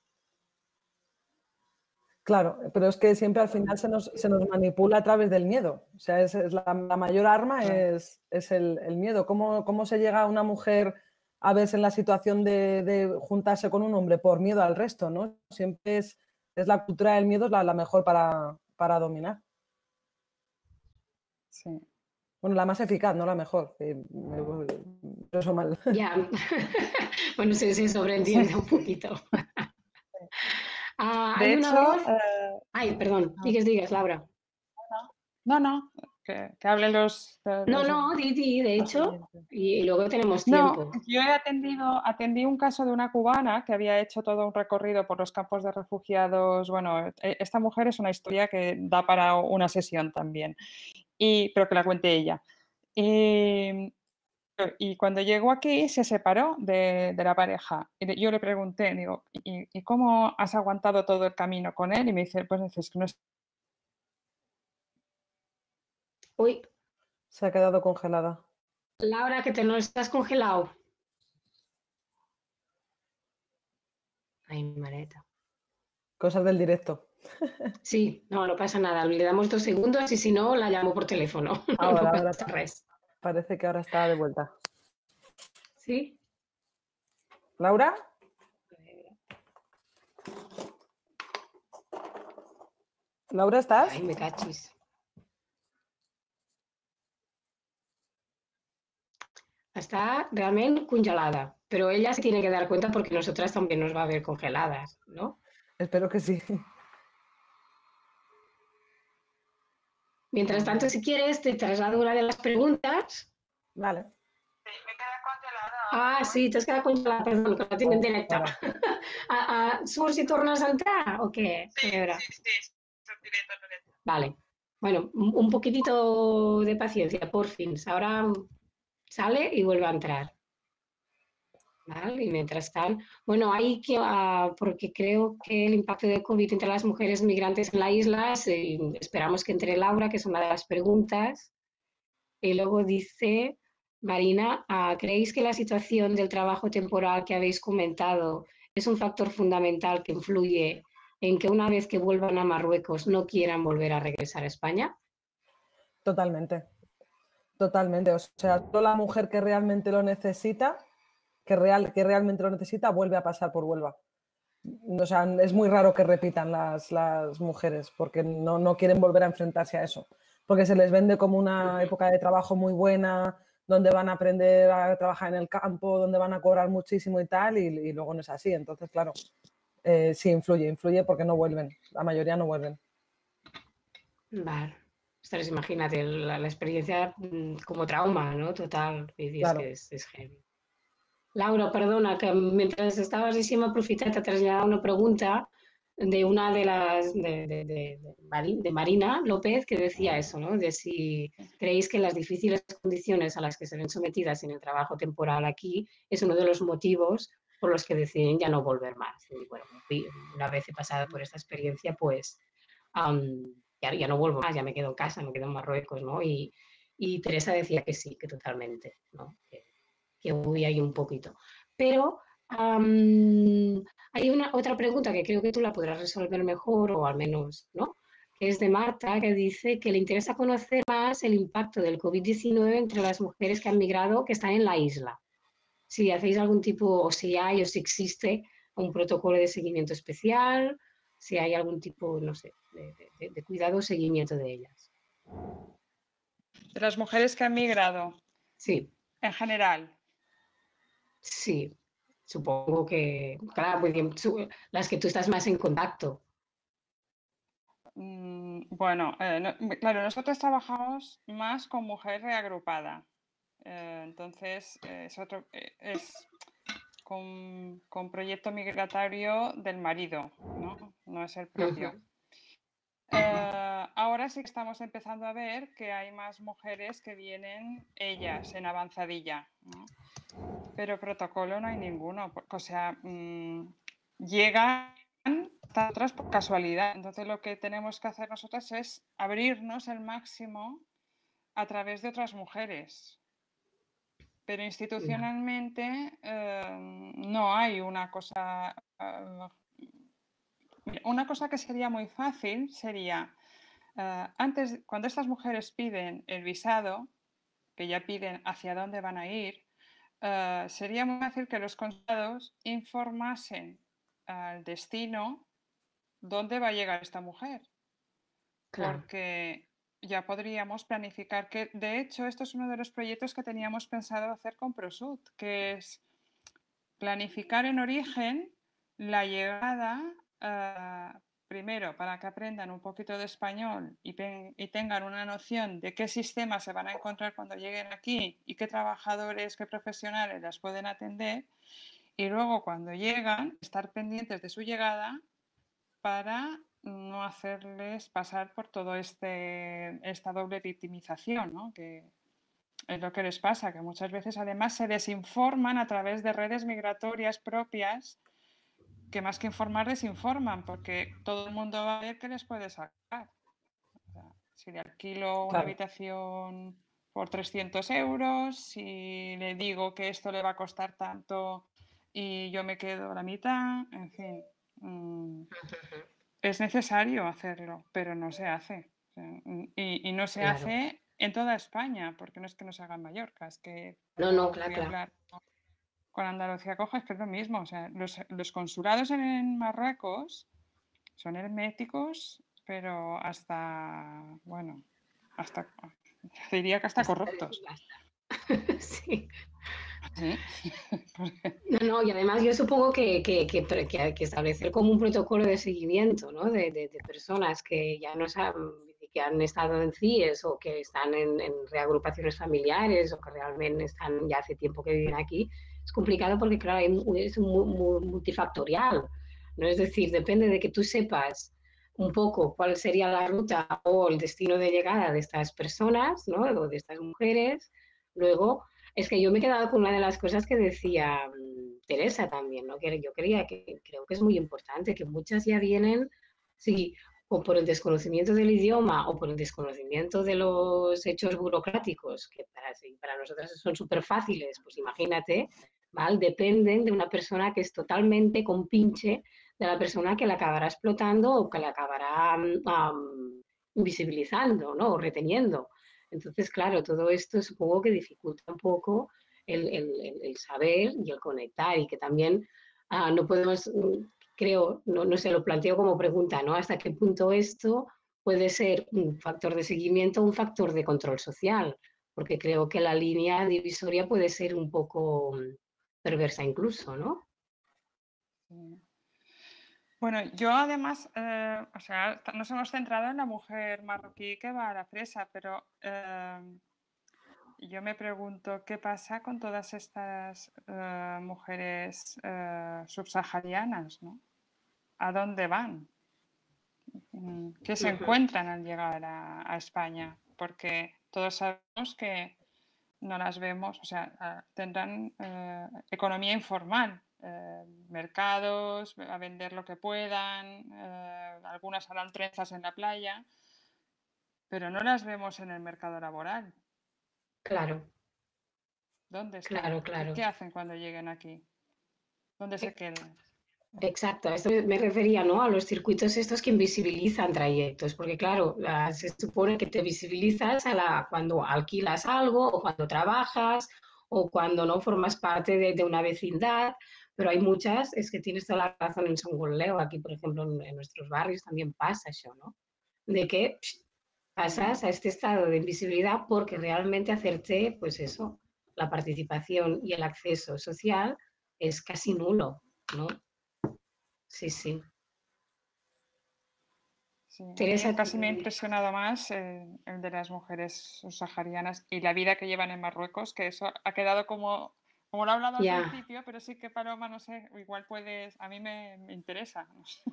Claro, pero es que siempre al final se nos, se nos manipula a través del miedo. O sea, es, es la, la mayor arma es, es el, el miedo. ¿Cómo, ¿Cómo se llega a una mujer a verse en la situación de, de juntarse con un hombre por miedo al resto, ¿no? Siempre es, es la cultura del miedo la, la mejor para, para dominar. Sí. Bueno, la más eficaz, no la mejor. Eh, eso mal. Ya, bueno, se, se sobreentiende un poquito. ah, de hay hecho, una voz... eh, Ay, perdón, no. digas, digas, Laura. No, no, que, que hablen los, los... No, no, di, di, de hecho, y, y luego tenemos tiempo. No, yo he atendido, atendí un caso de una cubana que había hecho todo un recorrido por los campos de refugiados. Bueno, esta mujer es una historia que da para una sesión también, y, pero que la cuente ella. Y, y cuando llegó aquí se separó de, de la pareja. Y yo le pregunté, digo, ¿y, ¿y cómo has aguantado todo el camino con él? Y me dice, pues es que no es... Uy. Se ha quedado congelada. Laura, que te no estás congelado. Ay, maleta. Cosas del directo. Sí, no, no pasa nada. Le damos dos segundos y si no, la llamo por teléfono. Ahora, no ahora pasa res. Parece que ahora está de vuelta. ¿Sí? ¿Laura? ¿Laura, estás? Ay, me cachis. Està realment congelada, pero ella se tiene que dar cuenta porque nosotras también nos va a ver congeladas, ¿no? Espero que sí. Mientras tanto, si quieres, te traslado una de las preguntas. Vale. Sí, me queda congelada. Ah, sí, t'has quedat congelada, perdó, que la tinc en directe. a, a, surts i tornes a entrar o què? Sí, sí, sí, sortiré, tornaré. Vale. Bueno, un, un poquitito de paciencia, por fin. Ahora sale y vuelve a entrar. ¿Vale? Y mientras tanto, bueno, hay que, uh, porque creo que el impacto de COVID entre las mujeres migrantes en la isla, eh, esperamos que entre Laura, que es una de las preguntas. Y luego dice, Marina, uh, ¿creéis que la situación del trabajo temporal que habéis comentado es un factor fundamental que influye en que una vez que vuelvan a Marruecos no quieran volver a regresar a España? Totalmente, totalmente. O sea, toda la mujer que realmente lo necesita, que, real, que realmente lo necesita, vuelve a pasar por Huelva. O sea, es muy raro que repitan las, las mujeres porque no, no quieren volver a enfrentarse a eso. Porque se les vende como una época de trabajo muy buena, donde van a aprender a trabajar en el campo, donde van a cobrar muchísimo y tal, y, y luego no es así. Entonces, claro, eh, sí influye, influye porque no vuelven, la mayoría no vuelven. Vale. Ostras, imagínate la, la experiencia mm, como trauma, ¿no? Total, y dices Claro. que es, es heavy. Laura, perdona, que mientras estabas diciendo aprofitar, te trasladaba una pregunta de una de las, de, de, de, de, Mari- de Marina López, que decía eso, ¿no? De si creéis que las difíciles condiciones a las que se ven sometidas en el trabajo temporal aquí es uno de los motivos por los que deciden ya no volver más. Y bueno, una vez he pasado por esta experiencia, pues um, ya, ya no vuelvo más, ya me quedo en casa, me quedo en Marruecos, ¿no? Y, y Teresa decía que sí, que totalmente, ¿no? Que, que huye ahí un poquito. Pero um, hay una otra pregunta que creo que tú la podrás resolver mejor, o al menos, ¿no? Que es de Marta, que dice que le interesa conocer más el impacto del COVID diecinueve entre las mujeres que han migrado, que están en la isla. Si hacéis algún tipo, o si hay, o si existe un protocolo de seguimiento especial, si hay algún tipo, no sé, de, de, de cuidado o seguimiento de ellas. De las mujeres que han migrado. Sí. En general. Sí, supongo que, claro, las que tú estás más en contacto. Mm, bueno, eh, no, claro, nosotros trabajamos más con mujer reagrupada. Eh, entonces, eh, es, otro, eh, es con, con proyecto migratorio del marido, ¿no? No es el propio. Uh-huh. Eh, ahora sí que estamos empezando a ver que hay más mujeres que vienen ellas en avanzadilla, ¿no? Pero protocolo no hay ninguno, o sea, mmm, llegan otras por casualidad. Entonces lo que tenemos que hacer nosotras es abrirnos el máximo a través de otras mujeres. Pero institucionalmente eh, no hay una cosa... Eh, una cosa que sería muy fácil sería, eh, antes, cuando estas mujeres piden el visado, que ya piden hacia dónde van a ir, Uh, sería muy fácil que los consulados informasen al destino dónde va a llegar esta mujer. Claro. Porque ya podríamos planificar que, de hecho, esto es uno de los proyectos que teníamos pensado hacer con ProSud, que es planificar en origen la llegada, uh, primero, para que aprendan un poquito de español y, y tengan una noción de qué sistemas se van a encontrar cuando lleguen aquí y qué trabajadores, qué profesionales las pueden atender. Y luego, cuando llegan, estar pendientes de su llegada para no hacerles pasar por todo este esta doble victimización, ¿no? Que es lo que les pasa, que muchas veces además se desinforman a través de redes migratorias propias, que más que informar desinforman, porque todo el mundo va a ver qué les puede sacar. O sea, si le alquilo una claro. habitación por trescientos euros, si le digo que esto le va a costar tanto y yo me quedo la mitad, en fin. Mmm, es necesario hacerlo, pero no se hace. O sea, y, y no se claro. hace en toda España, porque no es que no se haga en Mallorca, es que no, no, claro, claro. Con Andalucía Coja es que es lo mismo. O sea, los, los consulados en, en Marruecos son herméticos, pero hasta, bueno, hasta, diría que hasta, hasta corruptos. Hasta. Sí. ¿Sí? No, no, y además yo supongo que, que, que, que hay que establecer como un protocolo de seguimiento, ¿no? De, de, de personas que ya no saben, que han estado en C I E S o que están en, en reagrupaciones familiares o que realmente están ya hace tiempo que viven aquí. Es complicado porque, claro, es muy, muy multifactorial, ¿no? Es decir, depende de que tú sepas un poco cuál sería la ruta o el destino de llegada de estas personas, ¿no? O de estas mujeres. Luego, es que yo me he quedado con una de las cosas que decía um, Teresa también, ¿no? Que yo creía que creo que es muy importante, que muchas ya vienen, sí, o por el desconocimiento del idioma o por el desconocimiento de los hechos burocráticos, que para, sí, para nosotras son súper fáciles, pues imagínate, ¿vale? Dependen de una persona que es totalmente compinche de la persona que la acabará explotando o que la acabará um, invisibilizando, ¿no? O reteniendo. Entonces, claro, todo esto supongo que dificulta un poco el, el, el saber y el conectar y que también uh, no podemos, creo, no, no se lo planteo como pregunta, ¿no? ¿Hasta qué punto esto puede ser un factor de seguimiento o un factor de control social? Porque creo que la línea divisoria puede ser un poco perversa incluso, ¿no? Bueno, yo además, eh, o sea, nos hemos centrado en la mujer marroquí que va a la fresa, pero eh, yo me pregunto qué pasa con todas estas eh, mujeres eh, subsaharianas, ¿no? ¿A dónde van? ¿Qué se encuentran al llegar a, a España? Porque todos sabemos que no las vemos, o sea, tendrán eh, economía informal, eh, mercados, a vender lo que puedan, eh, algunas harán trenzas en la playa, pero no las vemos en el mercado laboral. Claro. ¿Dónde están? Claro, claro. ¿Qué hacen cuando lleguen aquí? ¿Dónde se quedan? Exacto, a esto me refería, ¿no? A los circuitos estos que invisibilizan trayectos, porque claro, la- se supone que te visibilizas a la, cuando alquilas algo o cuando trabajas o cuando no formas parte de, de una vecindad, pero hay muchas, es que tienes toda la razón en Son Golleo, aquí por ejemplo en, en nuestros barrios también pasa eso, ¿no? De que psh, pasas a este estado de invisibilidad porque realmente hacerte, pues eso, la participación y el acceso social es casi nulo, ¿no? Sí, sí. Sí, a Teresa, mí casi me ha impresionado más eh, el de las mujeres subsaharianas y la vida que llevan en Marruecos, que eso ha quedado como, como lo he hablado al ya. principio, pero sí que Paloma, no sé, igual puedes, a mí me, me interesa. No sé.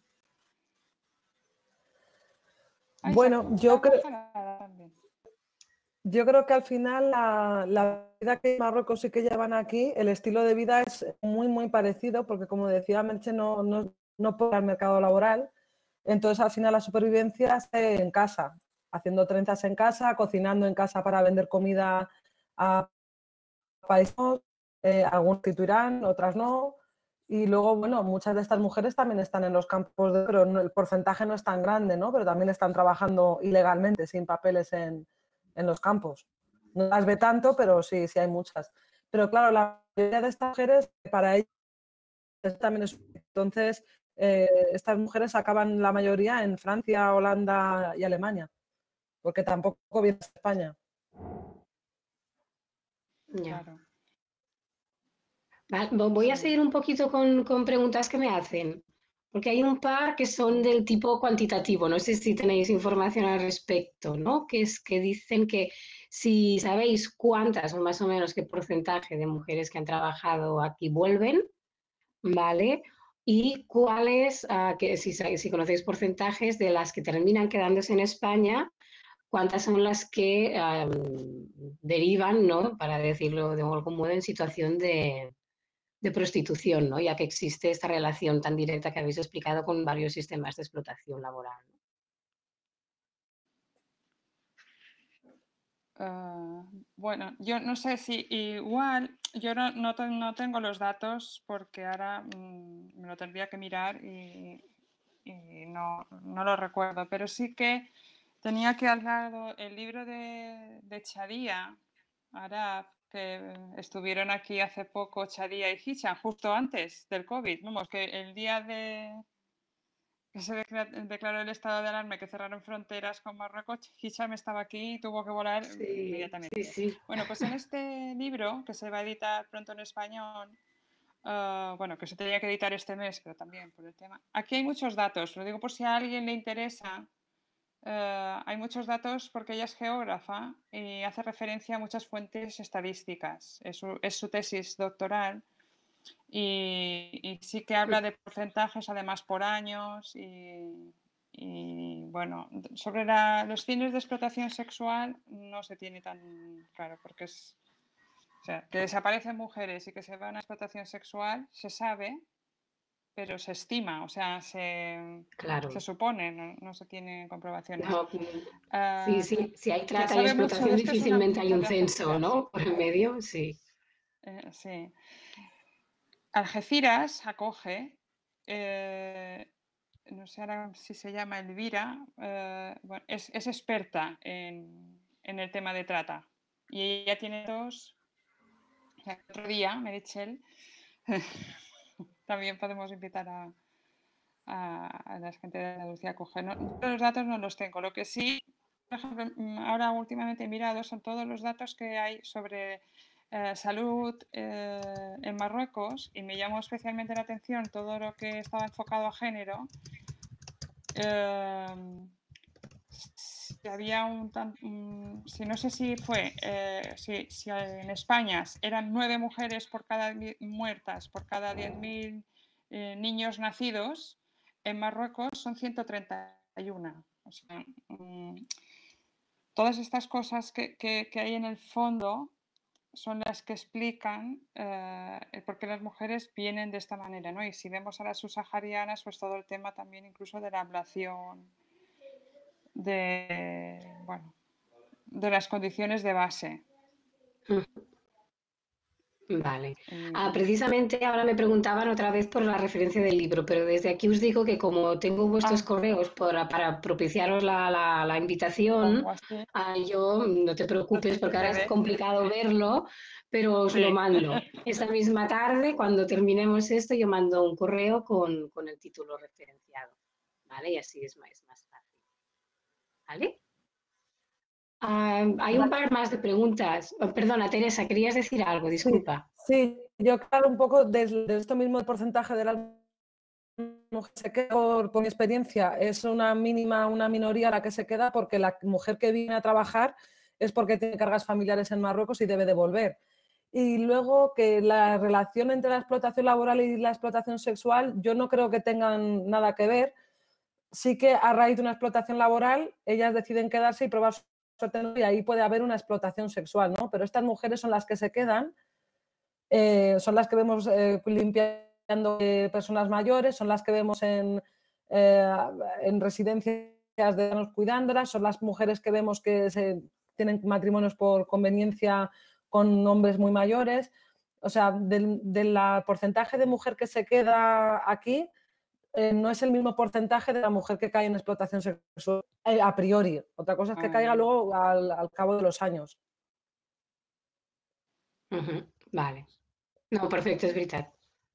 Ay, Bueno, yo creo, también. yo creo que al final la, la vida que en Marruecos sí que llevan aquí, el estilo de vida es muy, muy parecido, porque como decía Merche, no, no, no puede ir al mercado laboral. Entonces, al final, la supervivencia es en casa, haciendo trenzas en casa, cocinando en casa para vender comida a países, eh, algunos tituirán, otras no. Y luego, bueno, muchas de estas mujeres también están en los campos, de, pero no, el porcentaje no es tan grande, ¿no? Pero también están trabajando ilegalmente, sin papeles en, en los campos. No las ve tanto, pero sí, sí hay muchas. Pero claro, la mayoría de estas mujeres, para ellas también es... Entonces, eh, estas mujeres acaban la mayoría en Francia, Holanda y Alemania, porque tampoco vienen a España. Ya. Claro. Vale, voy a Sí. seguir un poquito con, con preguntas que me hacen, porque hay un par que son del tipo cuantitativo. No sé si tenéis información al respecto, ¿no? Que es que dicen que si sabéis cuántas o más o menos qué porcentaje de mujeres que han trabajado aquí vuelven, ¿vale? Y cuáles, uh, que si, si conocéis porcentajes de las que terminan quedándose en España, cuántas son las que um, derivan, ¿no? Para decirlo de algún modo, en situación de, de prostitución, ¿no? Ya que existe esta relación tan directa que habéis explicado con varios sistemas de explotación laboral, ¿no? Uh, bueno, yo no sé si igual, yo no, no, no tengo los datos porque ahora mmm, me lo tendría que mirar y, y no, no lo recuerdo, pero sí que tenía que al lado el libro de, de Chadía, Arab, que estuvieron aquí hace poco Chadía y Hisham, justo antes del COVID. Vamos, que el día de que se declaró el estado de alarma y que cerraron fronteras con Marruecos, Hisham estaba aquí y tuvo que volar Sí, inmediatamente. sí, sí. Bueno, pues en este libro, que se va a editar pronto en español, uh, bueno, que se tenía que editar este mes, pero también por el tema. Aquí hay muchos datos, lo digo por si a alguien le interesa. Uh, hay muchos datos porque ella es geógrafa y hace referencia a muchas fuentes estadísticas. Es su, es su tesis doctoral. Y, y sí que habla de porcentajes además por años y, y bueno, sobre la, los fines de explotación sexual no se tiene tan claro porque es, o sea, que desaparecen mujeres y que se va a una explotación sexual se sabe, pero se estima, o sea, se, Claro. se supone, no, no se tiene comprobaciones. No, Uh, sí, sí, si hay trata y sabe mucho explotación, de esto es una difícilmente hay un de censo, Algeciras. ¿no? Por el medio, sí. Eh, sí. Algeciras acoge, eh, no sé ahora si se llama Elvira, eh, bueno, es, es, experta en, en, el tema de trata. Y ella tiene dos. O sea, otro día, Meritxell, también podemos invitar a, a, a la gente de Andalucía a coger. No, los datos no los tengo. Lo que sí, por ejemplo, ahora últimamente he mirado son todos los datos que hay sobre eh, salud eh, en Marruecos, y me llamó especialmente la atención todo lo que estaba enfocado a género. Eh, si había un, un si no sé si fue eh, si, si en España eran nueve mujeres por cada muertas por cada diez mil eh, niños nacidos, en Marruecos son ciento treinta y uno. O sea, mmm, todas estas cosas que, que, que hay en el fondo son las que explican eh, por qué las mujeres vienen de esta manera, ¿no? Y si vemos a las subsaharianas, pues todo el tema también incluso de la ablación, de, bueno, de las condiciones de base. Vale. Ah, precisamente ahora me preguntaban otra vez por la referencia del libro, pero desde aquí os digo que como tengo vuestros ah. correos para, para propiciaros la, la, la invitación, ah, yo no te preocupes porque ahora es complicado verlo, pero os sí. lo mando. Esta misma tarde, cuando terminemos esto, yo mando un correo con, con el título referenciado, ¿vale? Y así es más, es más fácil. ¿Vale? Uh, hay un par más de preguntas. Oh, perdona, Teresa, querías decir algo, disculpa. Sí, sí. Yo claro un poco de, de esto mismo el porcentaje de las mujeres que se queda por, por mi experiencia es una mínima, una minoría la que se queda porque la mujer que viene a trabajar es porque tiene cargas familiares en Marruecos y debe de volver. Y luego que la relación entre la explotación laboral y la explotación sexual yo no creo que tengan nada que ver. Sí que a raíz de una explotación laboral ellas deciden quedarse y probar y ahí puede haber una explotación sexual, ¿no? Pero estas mujeres son las que se quedan, eh, son las que vemos eh, limpiando eh, personas mayores, son las que vemos en, eh, en residencias de ancianos cuidándolas, son las mujeres que vemos que se tienen matrimonios por conveniencia con hombres muy mayores. O sea, del, del porcentaje de mujer que se queda aquí, Eh, no es el mismo porcentaje de la mujer que cae en explotación sexual eh, a priori. Otra cosa es que caiga luego al, al cabo de los años. Uh-huh. Vale. No, perfecto, es verdad.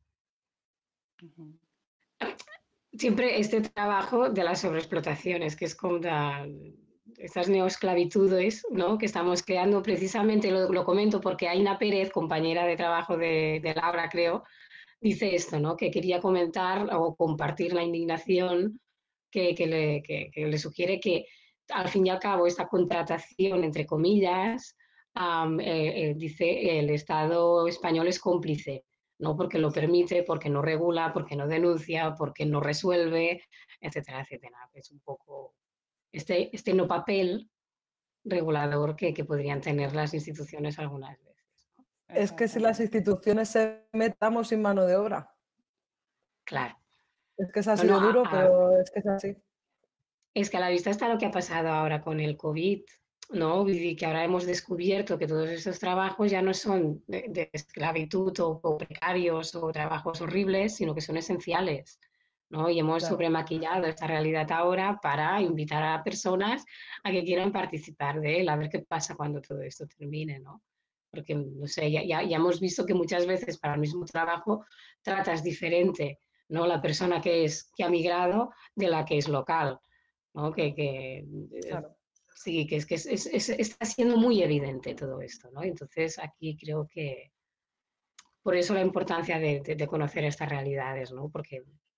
Uh-huh. Siempre este trabajo de las sobreexplotaciones, que es como la, estas neoesclavitudes, ¿no? Que estamos creando, precisamente lo, lo comento porque Aina Pérez, compañera de trabajo de, de Laura, creo, dice esto, ¿no? Que quería comentar o compartir la indignación que, que, le, que, que le sugiere que, al fin y al cabo, esta contratación, entre comillas, um, eh, eh, dice el Estado español es cómplice, ¿no? Porque lo permite, porque no regula, porque no denuncia, porque no resuelve, etcétera, etcétera. Es un poco este, este no papel regulador que, que podrían tener las instituciones algunas veces. Es que si las instituciones se metamos sin mano de obra. Claro. Es que es así no, no, de duro, a, pero es que es así. Es que a la vista está lo que ha pasado ahora con el COVID, ¿no? Y que ahora hemos descubierto que todos estos trabajos ya no son de, de esclavitud o, o precarios o trabajos horribles, sino que son esenciales, ¿no? Y hemos claro. sobremaquillado esta realidad ahora para invitar a personas a que quieran participar de él, a ver qué pasa cuando todo esto termine, ¿no? Porque, no sé, ya, ya, ya hemos visto que muchas veces para el mismo trabajo tratas diferente, ¿no? La persona que, es, que ha migrado de la que es local, ¿no? Que, que claro. Sí, que, es, que es, es, es, está siendo muy evidente todo esto, ¿no? Entonces, aquí creo que por eso la importancia de, de, de conocer estas realidades, ¿no? Porque...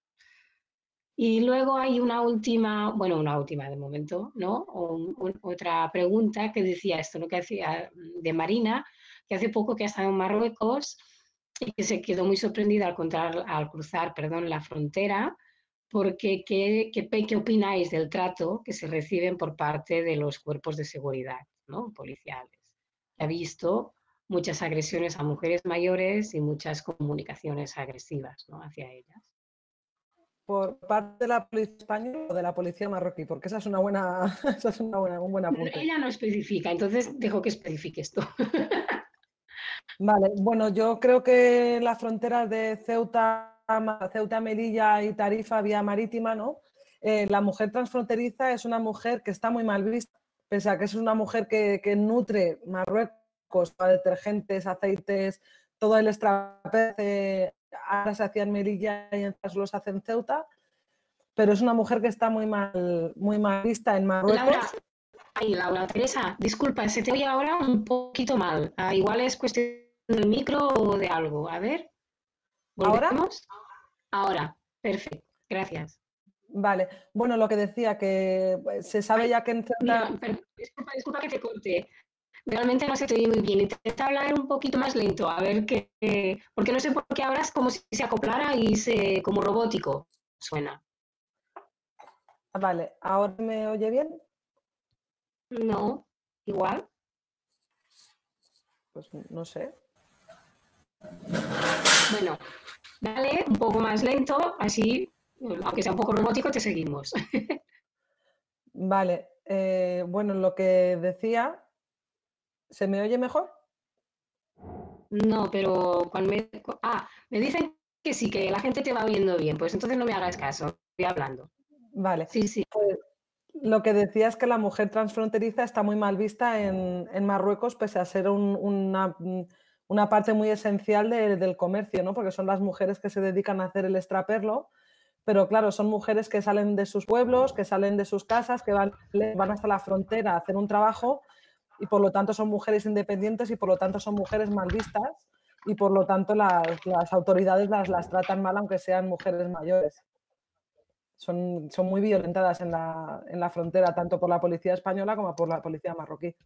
Y luego hay una última, bueno, una última de momento, ¿no? O, un, otra pregunta que decía esto, ¿no? Que hacía de Marina, que hace poco que ha estado en Marruecos y que se quedó muy sorprendida al, contar, al cruzar perdón, la frontera, porque ¿qué, qué, ¿qué opináis del trato que se reciben por parte de los cuerpos de seguridad, ¿no? Policiales? Ha visto muchas agresiones a mujeres mayores y muchas comunicaciones agresivas, ¿no? Hacia ellas. ¿Por parte de la policía española o de la policía marroquí? Porque esa es una buena, esa es una buena, un buen apunte. Ella no especifica, entonces dejo que especifique esto. Vale, bueno, yo creo que las fronteras de Ceuta, Ceuta, Melilla y Tarifa, vía marítima, ¿no? Eh, la mujer transfronteriza es una mujer que está muy mal vista, pese a que es una mujer que, que nutre Marruecos para detergentes, aceites, todo el extrapez, ahora se hacía en Melilla y en los hace en Ceuta, pero es una mujer que está muy mal, muy mal vista en Marruecos. Laura, ay, Laura, Teresa, disculpa, se te oye ahora un poquito mal. Ah, igual es cuestión el micro o de algo. A ver, ¿volvemos? Ahora, perfecto, gracias. Vale, bueno, lo que decía, que pues, se sabe Ay, ya que en mira, cierta... perdón, disculpa, disculpa que te corte. Realmente no se te oye muy bien. Intenta hablar un poquito más lento, a ver qué... Eh, porque no sé por qué ahora es como si se acoplara y se... como robótico suena. Vale, ¿ahora me oye bien? No, igual. Pues no sé. Bueno, dale un poco más lento, así, aunque sea un poco robótico, te seguimos. Vale, eh, bueno, lo que decía, ¿se me oye mejor? No, pero cuando me... Ah, me dicen que sí, que la gente te va oyendo bien, pues entonces no me hagas caso, estoy hablando. Vale, Sí, sí. pues lo que decía es que la mujer transfronteriza está muy mal vista en, en Marruecos, pese a ser un, una, una parte muy esencial de, del comercio, ¿no? Porque son las mujeres que se dedican a hacer el extraperlo, pero claro, son mujeres que salen de sus pueblos, que salen de sus casas, que van, van hasta la frontera a hacer un trabajo y por lo tanto son mujeres independientes y por lo tanto son mujeres mal vistas y por lo tanto las, las autoridades las, las tratan mal aunque sean mujeres mayores. Son, son muy violentadas en la, en la frontera, tanto por la policía española como por la policía marroquí.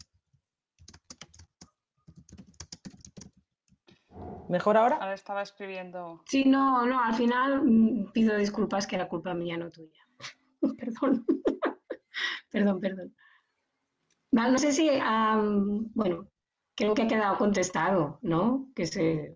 ¿Mejor ahora? Ahora estaba escribiendo. Sí, no, no, al final mm, pido disculpas que era culpa mía, no tuya. Perdón, perdón, perdón. Vale, no sé si, um, bueno, creo que ha quedado contestado, ¿no? Que se...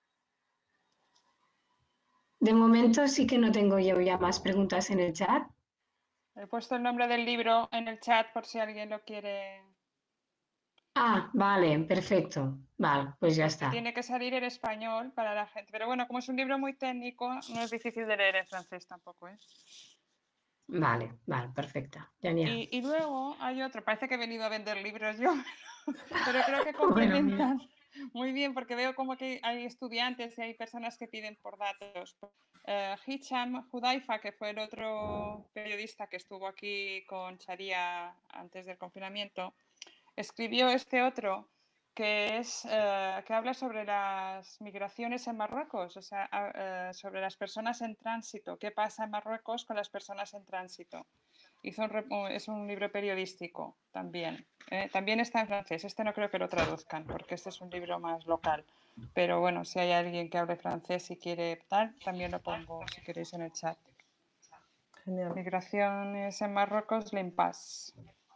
De momento sí que no tengo yo ya más preguntas en el chat. He puesto el nombre del libro en el chat por si alguien lo quiere. Ah, vale, perfecto. Vale, pues ya Porque está. tiene que salir en español para la gente. Pero bueno, como es un libro muy técnico, no es difícil de leer en francés tampoco, ¿eh? Vale, vale, perfecta. Genial. Y, y luego hay otro, parece que he venido a vender libros yo, pero creo que Bueno, complementan muy bien porque veo como que hay estudiantes y hay personas que piden por datos. Uh, Hicham Hudaifa, que fue el otro periodista que estuvo aquí con Sharia antes del confinamiento, escribió este otro que es uh, que habla sobre las migraciones en Marruecos, o sea, uh, sobre las personas en tránsito, qué pasa en Marruecos con las personas en tránsito. Hizo un, es un libro periodístico también. ¿eh? También está en francés. Este no creo que lo traduzcan porque este es un libro más local. Pero bueno, si hay alguien que hable francés y quiere tal, también lo pongo si queréis en el chat. Genial. Migraciones en Marruecos, l'Impasse.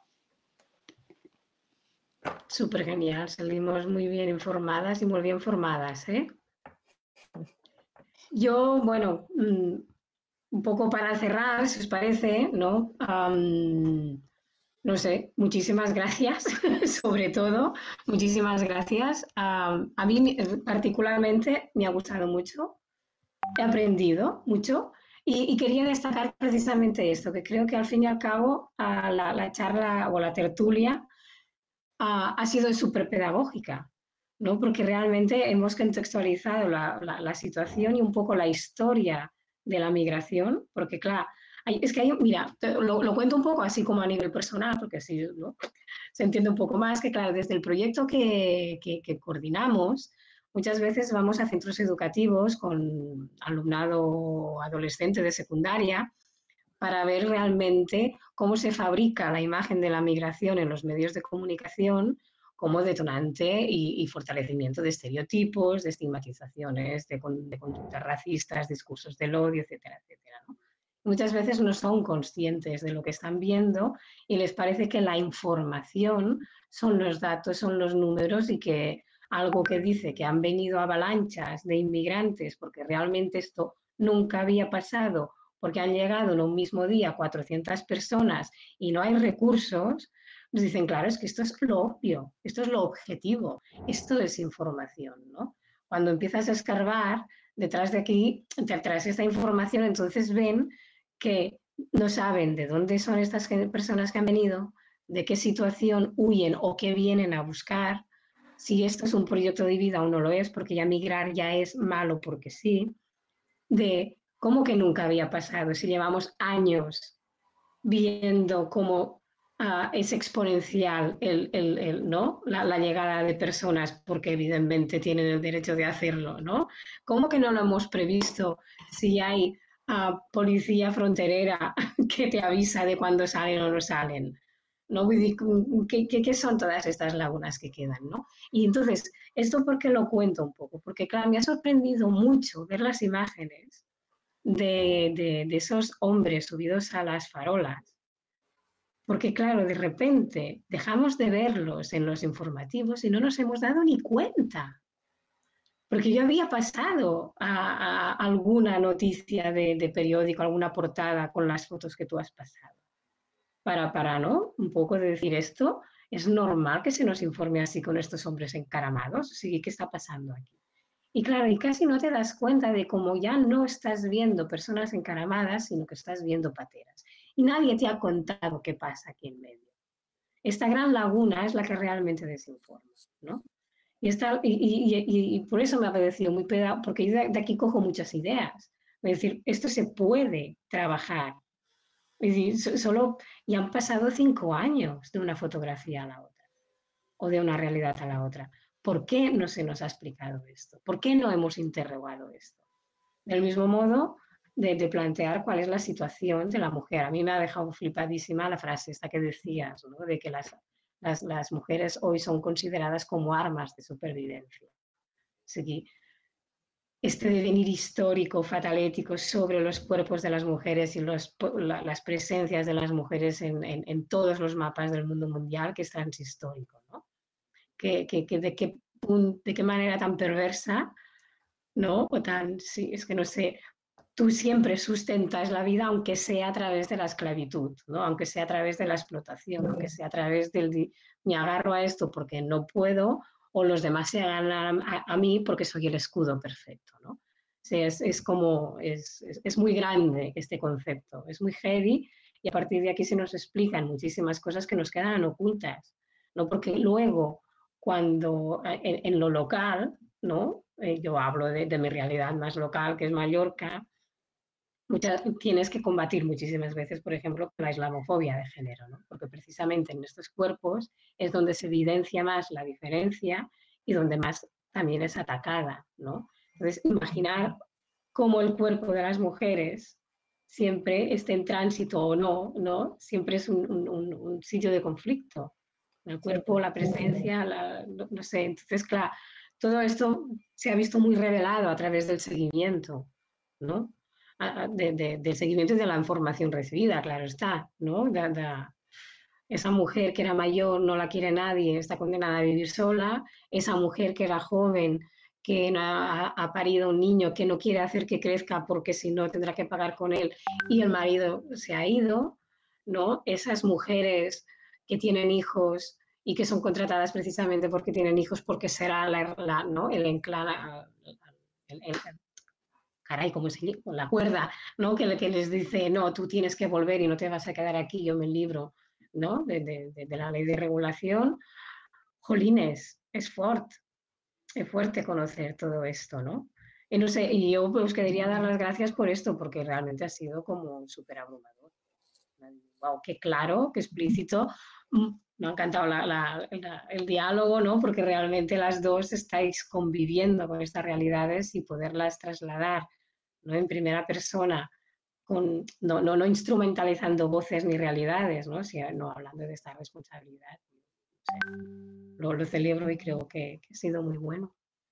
súper genial. Salimos muy bien informadas y muy bien formadas, ¿eh? Yo, bueno, un poco para cerrar, si os parece, ¿no? Um, no sé, muchísimas gracias, sobre todo, muchísimas gracias. Um, a mí particularmente me ha gustado mucho, he aprendido mucho y, y, quería destacar precisamente esto, que creo que al fin y al cabo uh, la, la charla o la tertulia uh, ha sido súper pedagógica, ¿no? Porque realmente hemos contextualizado la, la, la situación y un poco la historia de la migración, porque claro, hay, es que hay, mira, lo, lo, cuento un poco así como a nivel personal, porque así, ¿no? Se entiende un poco más que, claro, desde el proyecto que, que, que coordinamos, muchas veces vamos a centros educativos con alumnado adolescente de secundaria para ver realmente cómo se fabrica la imagen de la migración en los medios de comunicación como detonante y, y fortalecimiento de estereotipos, de estigmatizaciones, de, de conductas racistas, discursos del odio, etcétera, etcétera, ¿no? Muchas veces no son conscientes de lo que están viendo y les parece que la información son los datos, son los números y que algo que dice que han venido avalanchas de inmigrantes porque realmente esto nunca había pasado, porque han llegado en un mismo día cuatrocientas personas y no hay recursos, nos dicen, claro, es que esto es lo obvio, esto es lo objetivo, esto es información, ¿no? Cuando empiezas a escarbar detrás de aquí, detrás de esta información, entonces ven que no saben de dónde son estas personas que han venido, de qué situación huyen o qué vienen a buscar, si esto es un proyecto de vida o no lo es, porque ya migrar ya es malo porque sí, de cómo que nunca había pasado, si llevamos años viendo cómo uh, es exponencial el, el, el, ¿no? La, la llegada de personas porque evidentemente tienen el derecho de hacerlo, ¿no? ¿Cómo que no lo hemos previsto si hay uh, policía fronterera que te avisa de cuándo salen o no salen? ¿No? ¿Qué, qué, ¿Qué son todas estas lagunas que quedan? ¿No? Y entonces, ¿esto por qué lo cuento un poco? Porque, claro, me ha sorprendido mucho ver las imágenes de, de, de esos hombres subidos a las farolas. Porque, claro, de repente dejamos de verlos en los informativos y no nos hemos dado ni cuenta. Porque yo había pasado a, a alguna noticia de, de periódico, alguna portada con las fotos que tú has pasado. Para, para, ¿no? Un poco de decir esto, es normal que se nos informe así con estos hombres encaramados. Sí, ¿qué está pasando aquí? Y claro, y casi no te das cuenta de cómo ya no estás viendo personas encaramadas, sino que estás viendo pateras. Y nadie te ha contado qué pasa aquí en medio. Esta gran laguna es la que realmente desinforma, ¿no? Y, esta, y, y, y, y por eso me ha parecido muy pedado, porque yo de aquí cojo muchas ideas. Es decir, esto se puede trabajar. Es decir, solo, y han pasado cinco años de una fotografía a la otra, o de una realidad a la otra. ¿Por qué no se nos ha explicado esto? ¿Por qué no hemos interrogado esto? Del mismo modo, de, de plantear cuál es la situación de la mujer. A mí me ha dejado flipadísima la frase esta que decías, ¿no? De que las, las, las mujeres hoy son consideradas como armas de supervivencia. Sí, este devenir histórico, fatalético sobre los cuerpos de las mujeres y los, la, las presencias de las mujeres en, en, en, todos los mapas del mundo mundial, que es transhistórico, ¿no? Que, que, que de, qué, de qué manera tan perversa, ¿no? O tan, sí, es que no sé, tú siempre sustentas la vida, aunque sea a través de la esclavitud, ¿no? Aunque sea a través de la explotación, aunque sea a través del me agarro a esto porque no puedo, o los demás se agarran a, a mí porque soy el escudo perfecto, ¿no? O sea, es, es como, es, es, es muy grande este concepto, es muy heavy, y a partir de aquí se nos explican muchísimas cosas que nos quedan ocultas, ¿no? Porque luego, cuando en, en lo local, ¿no? Eh, yo hablo de, de mi realidad más local, que es Mallorca. Muchas, tienes que combatir muchísimas veces, por ejemplo, la islamofobia de género, ¿no? Porque precisamente en estos cuerpos es donde se evidencia más la diferencia y donde más también es atacada, ¿no? Entonces, imaginar cómo el cuerpo de las mujeres siempre esté en tránsito o no, ¿no? Siempre es un, un, un sitio de conflicto. El cuerpo, la presencia, la, no, no sé. Entonces, claro, todo esto se ha visto muy revelado a través del seguimiento, ¿no? De, de, del seguimiento y de la información recibida, claro está, ¿no? De, de, esa mujer que era mayor no la quiere nadie, está condenada a vivir sola, esa mujer que era joven, que ha, ha parido un niño que no quiere hacer que crezca porque si no tendrá que pagar con él y el marido se ha ido, ¿no? Esas mujeres que tienen hijos y que son contratadas precisamente porque tienen hijos, porque será la, la, ¿no? el enclana, el, el, caray, como se llama, la cuerda, ¿no? Que, que les dice, no, tú tienes que volver y no te vas a quedar aquí, yo me libro, ¿no? De, de, de la ley de regulación. Jolines, es fuerte, es fuerte conocer todo esto, ¿no? Y no sé, y yo pues quería dar las gracias por esto, porque realmente ha sido como súper abrumador. Wow, qué claro, qué explícito. Me ha encantado la, la, la, el diálogo, ¿no? Porque realmente las dos estáis conviviendo con estas realidades y poderlas trasladar, ¿no? En primera persona, con, no, no, no instrumentalizando voces ni realidades, ¿no? Sino, no hablando de esta responsabilidad. No sé. Lo, lo celebro y creo que, que ha sido muy bueno.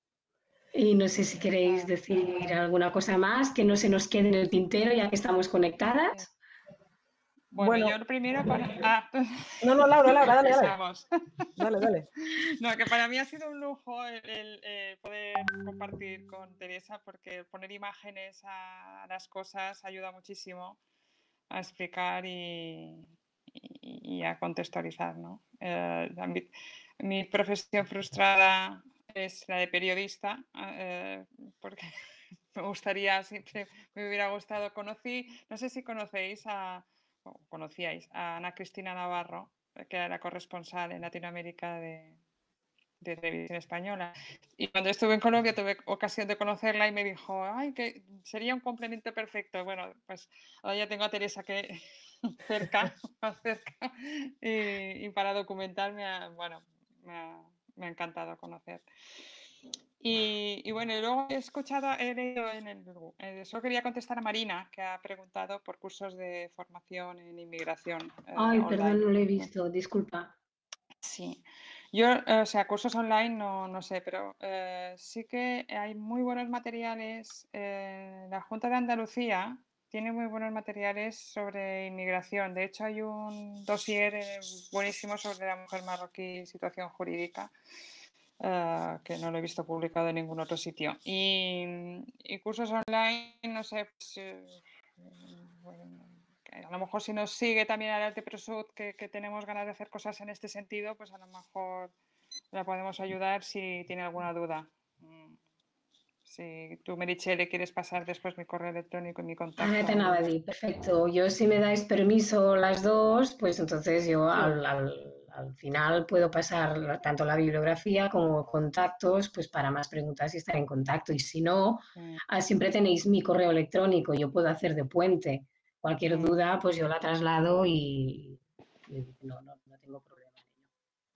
Y no sé si queréis decir alguna cosa más que no se nos quede en el tintero ya que estamos conectadas. Bueno, bueno, yo lo primero para... Ah. No, no, Laura, Laura, dale, dale. Dale, dale. No, que para mí ha sido un lujo el, el, el poder compartir con Teresa, porque poner imágenes a las cosas ayuda muchísimo a explicar y, y, y a contextualizar, ¿no? Eh, mi, mi profesión frustrada es la de periodista, eh, porque me gustaría, siempre me hubiera gustado, conocí, no sé si conocéis a... o conocíais a Ana Cristina Navarro, que era la corresponsal en Latinoamérica de, de Televisión Española. Y cuando estuve en Colombia tuve ocasión de conocerla y me dijo, ay, que sería un complemento perfecto. Bueno, pues ahora ya tengo a Teresa que cerca, más cerca. Y, y para documentarme, ha, bueno, me ha, me ha encantado conocer. Y, y bueno, y luego he escuchado, he leído en el... Eh, solo quería contestar a Marina, que ha preguntado por cursos de formación en inmigración eh, Ay, perdón, online. no lo he visto, disculpa. Sí, yo, eh, o sea, cursos online no, no sé, pero eh, sí que hay muy buenos materiales. Eh, la Junta de Andalucía tiene muy buenos materiales sobre inmigración. De hecho, hay un dossier eh, buenísimo sobre la mujer marroquí y situación jurídica, eh, que no lo he visto publicado en ningún otro sitio. Y, y cursos online, no sé, pues, eh, bueno, a lo mejor si nos sigue también Adelante Prosud, que, que tenemos ganas de hacer cosas en este sentido, pues a lo mejor la podemos ayudar si tiene alguna duda. Si tú, Meritxell, quieres pasar después mi correo electrónico y mi contacto. Ah, te anava a dir, perfecto. Yo si me dais permiso las dos, pues entonces yo Sí. al, al, al final puedo pasar tanto la bibliografía como contactos, pues para más preguntas y estar en contacto. Y si no, Sí. ah, siempre tenéis mi correo electrónico, yo puedo hacer de puente. Cualquier Sí. duda, pues yo la traslado y, y no, no, no tengo problema en ello.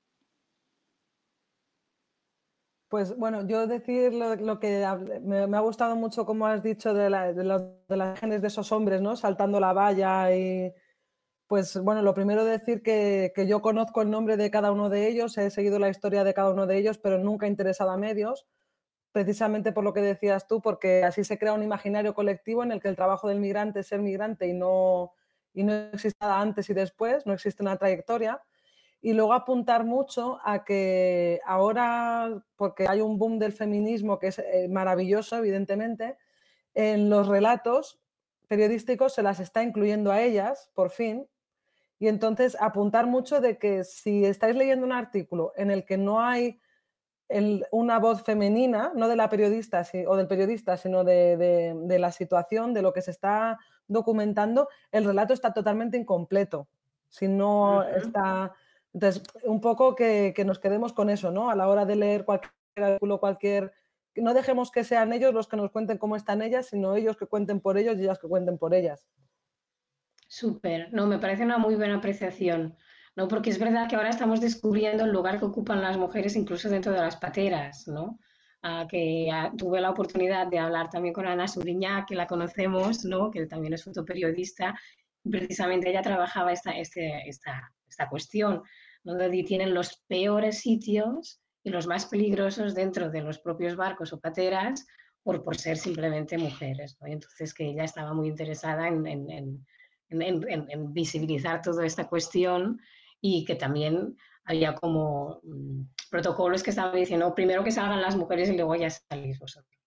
Pues bueno, yo decir lo, lo que me, me ha gustado mucho como has dicho de, la, de, la, de las imágenes de esos hombres, ¿no? Saltando la valla y pues bueno, lo primero decir que, que yo conozco el nombre de cada uno de ellos, he seguido la historia de cada uno de ellos, pero nunca he interesado a medios, precisamente por lo que decías tú, porque así se crea un imaginario colectivo en el que el trabajo del migrante es ser migrante y no, y no existe nada antes y después, no existe una trayectoria. Y luego apuntar mucho a que ahora, porque hay un boom del feminismo que es maravilloso, evidentemente, en los relatos periodísticos se las está incluyendo a ellas, por fin, y entonces apuntar mucho de que si estáis leyendo un artículo en el que no hay el, una voz femenina, no de la periodista si, o del periodista, sino de, de, de la situación, de lo que se está documentando, el relato está totalmente incompleto. Si no Uh-huh. está... Entonces, un poco que, que nos quedemos con eso, ¿no? A la hora de leer cualquier artículo, cualquier... No dejemos que sean ellos los que nos cuenten cómo están ellas, sino ellos que cuenten por ellos y ellas que cuenten por ellas. Súper, no, me parece una muy buena apreciación, ¿no? Porque es verdad que ahora estamos descubriendo el lugar que ocupan las mujeres incluso dentro de las pateras, ¿no? Ah, que ah, tuve la oportunidad de hablar también con Ana Suriñá, que la conocemos, ¿no? Que también es fotoperiodista, y precisamente ella trabajaba esta, este, esta, esta cuestión, ¿no? Donde tienen los peores sitios y los más peligrosos dentro de los propios barcos o pateras por, por ser simplemente mujeres, ¿no? Y entonces que ella estaba muy interesada en, en, en En, en, en, visibilizar toda esta cuestión y que también había como mmm, protocolos que estaban diciendo primero que salgan las mujeres y luego ya salís vosotros.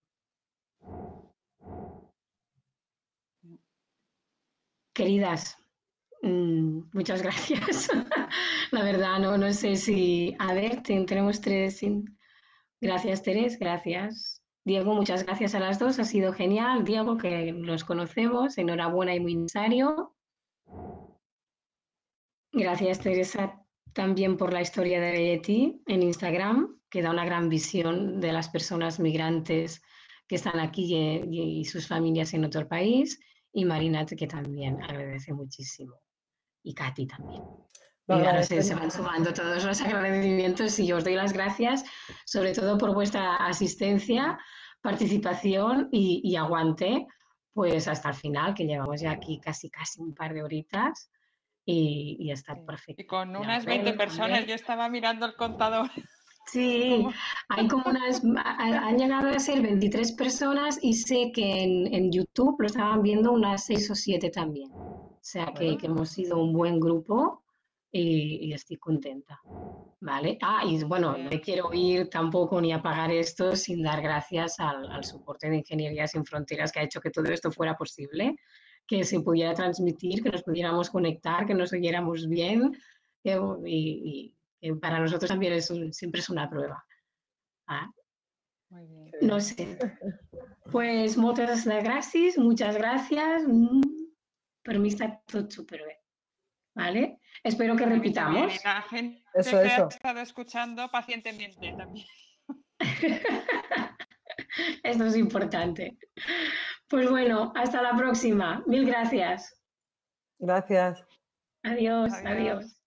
Queridas, mmm, muchas gracias. La verdad, no, no sé si... A ver, tenemos tres... Gracias, Teres, gracias. Diego, muchas gracias a las dos, ha sido genial. Diego, que los conocemos, enhorabuena y muy necesario. Gracias, Teresa, también por la historia de Belletí en Instagram, que da una gran visión de las personas migrantes que están aquí y, y sus familias en otro país. Y Marina, que también agradece muchísimo. Y Katy también. Lo y ahora se, se van sumando todos los agradecimientos y yo os doy las gracias, sobre todo por vuestra asistencia, participación y, y aguante, pues hasta el final, que llevamos ya aquí casi, casi un par de horitas. Y, y está Sí. perfecto. Y con unas veinte personas, yo estaba mirando el contador. Sí, hay como unas, han llegado a ser veintitrés personas y sé que en, en YouTube lo estaban viendo unas seis o siete también. O sea que, que hemos sido un buen grupo y, y estoy contenta. ¿Vale? Ah, y bueno, no me quiero ir tampoco ni apagar esto sin dar gracias al, al soporte de Ingeniería Sin Fronteras que ha hecho que todo esto fuera posible, que se pudiera transmitir, que nos pudiéramos conectar, que nos oyéramos bien que, y, y que para nosotros también es un, siempre es una prueba. Ah, Muy bien. no sé. Pues muchas gracias, muchas gracias. Per mi está todo súper bien. ¿Vale? Espero que repitamos. Y la gente eso, que eso. ha estado escuchando pacientemente también. Esto es importante. Pues bueno, hasta la próxima. Mil gracias. Gracias. Adiós, Adiós. adiós.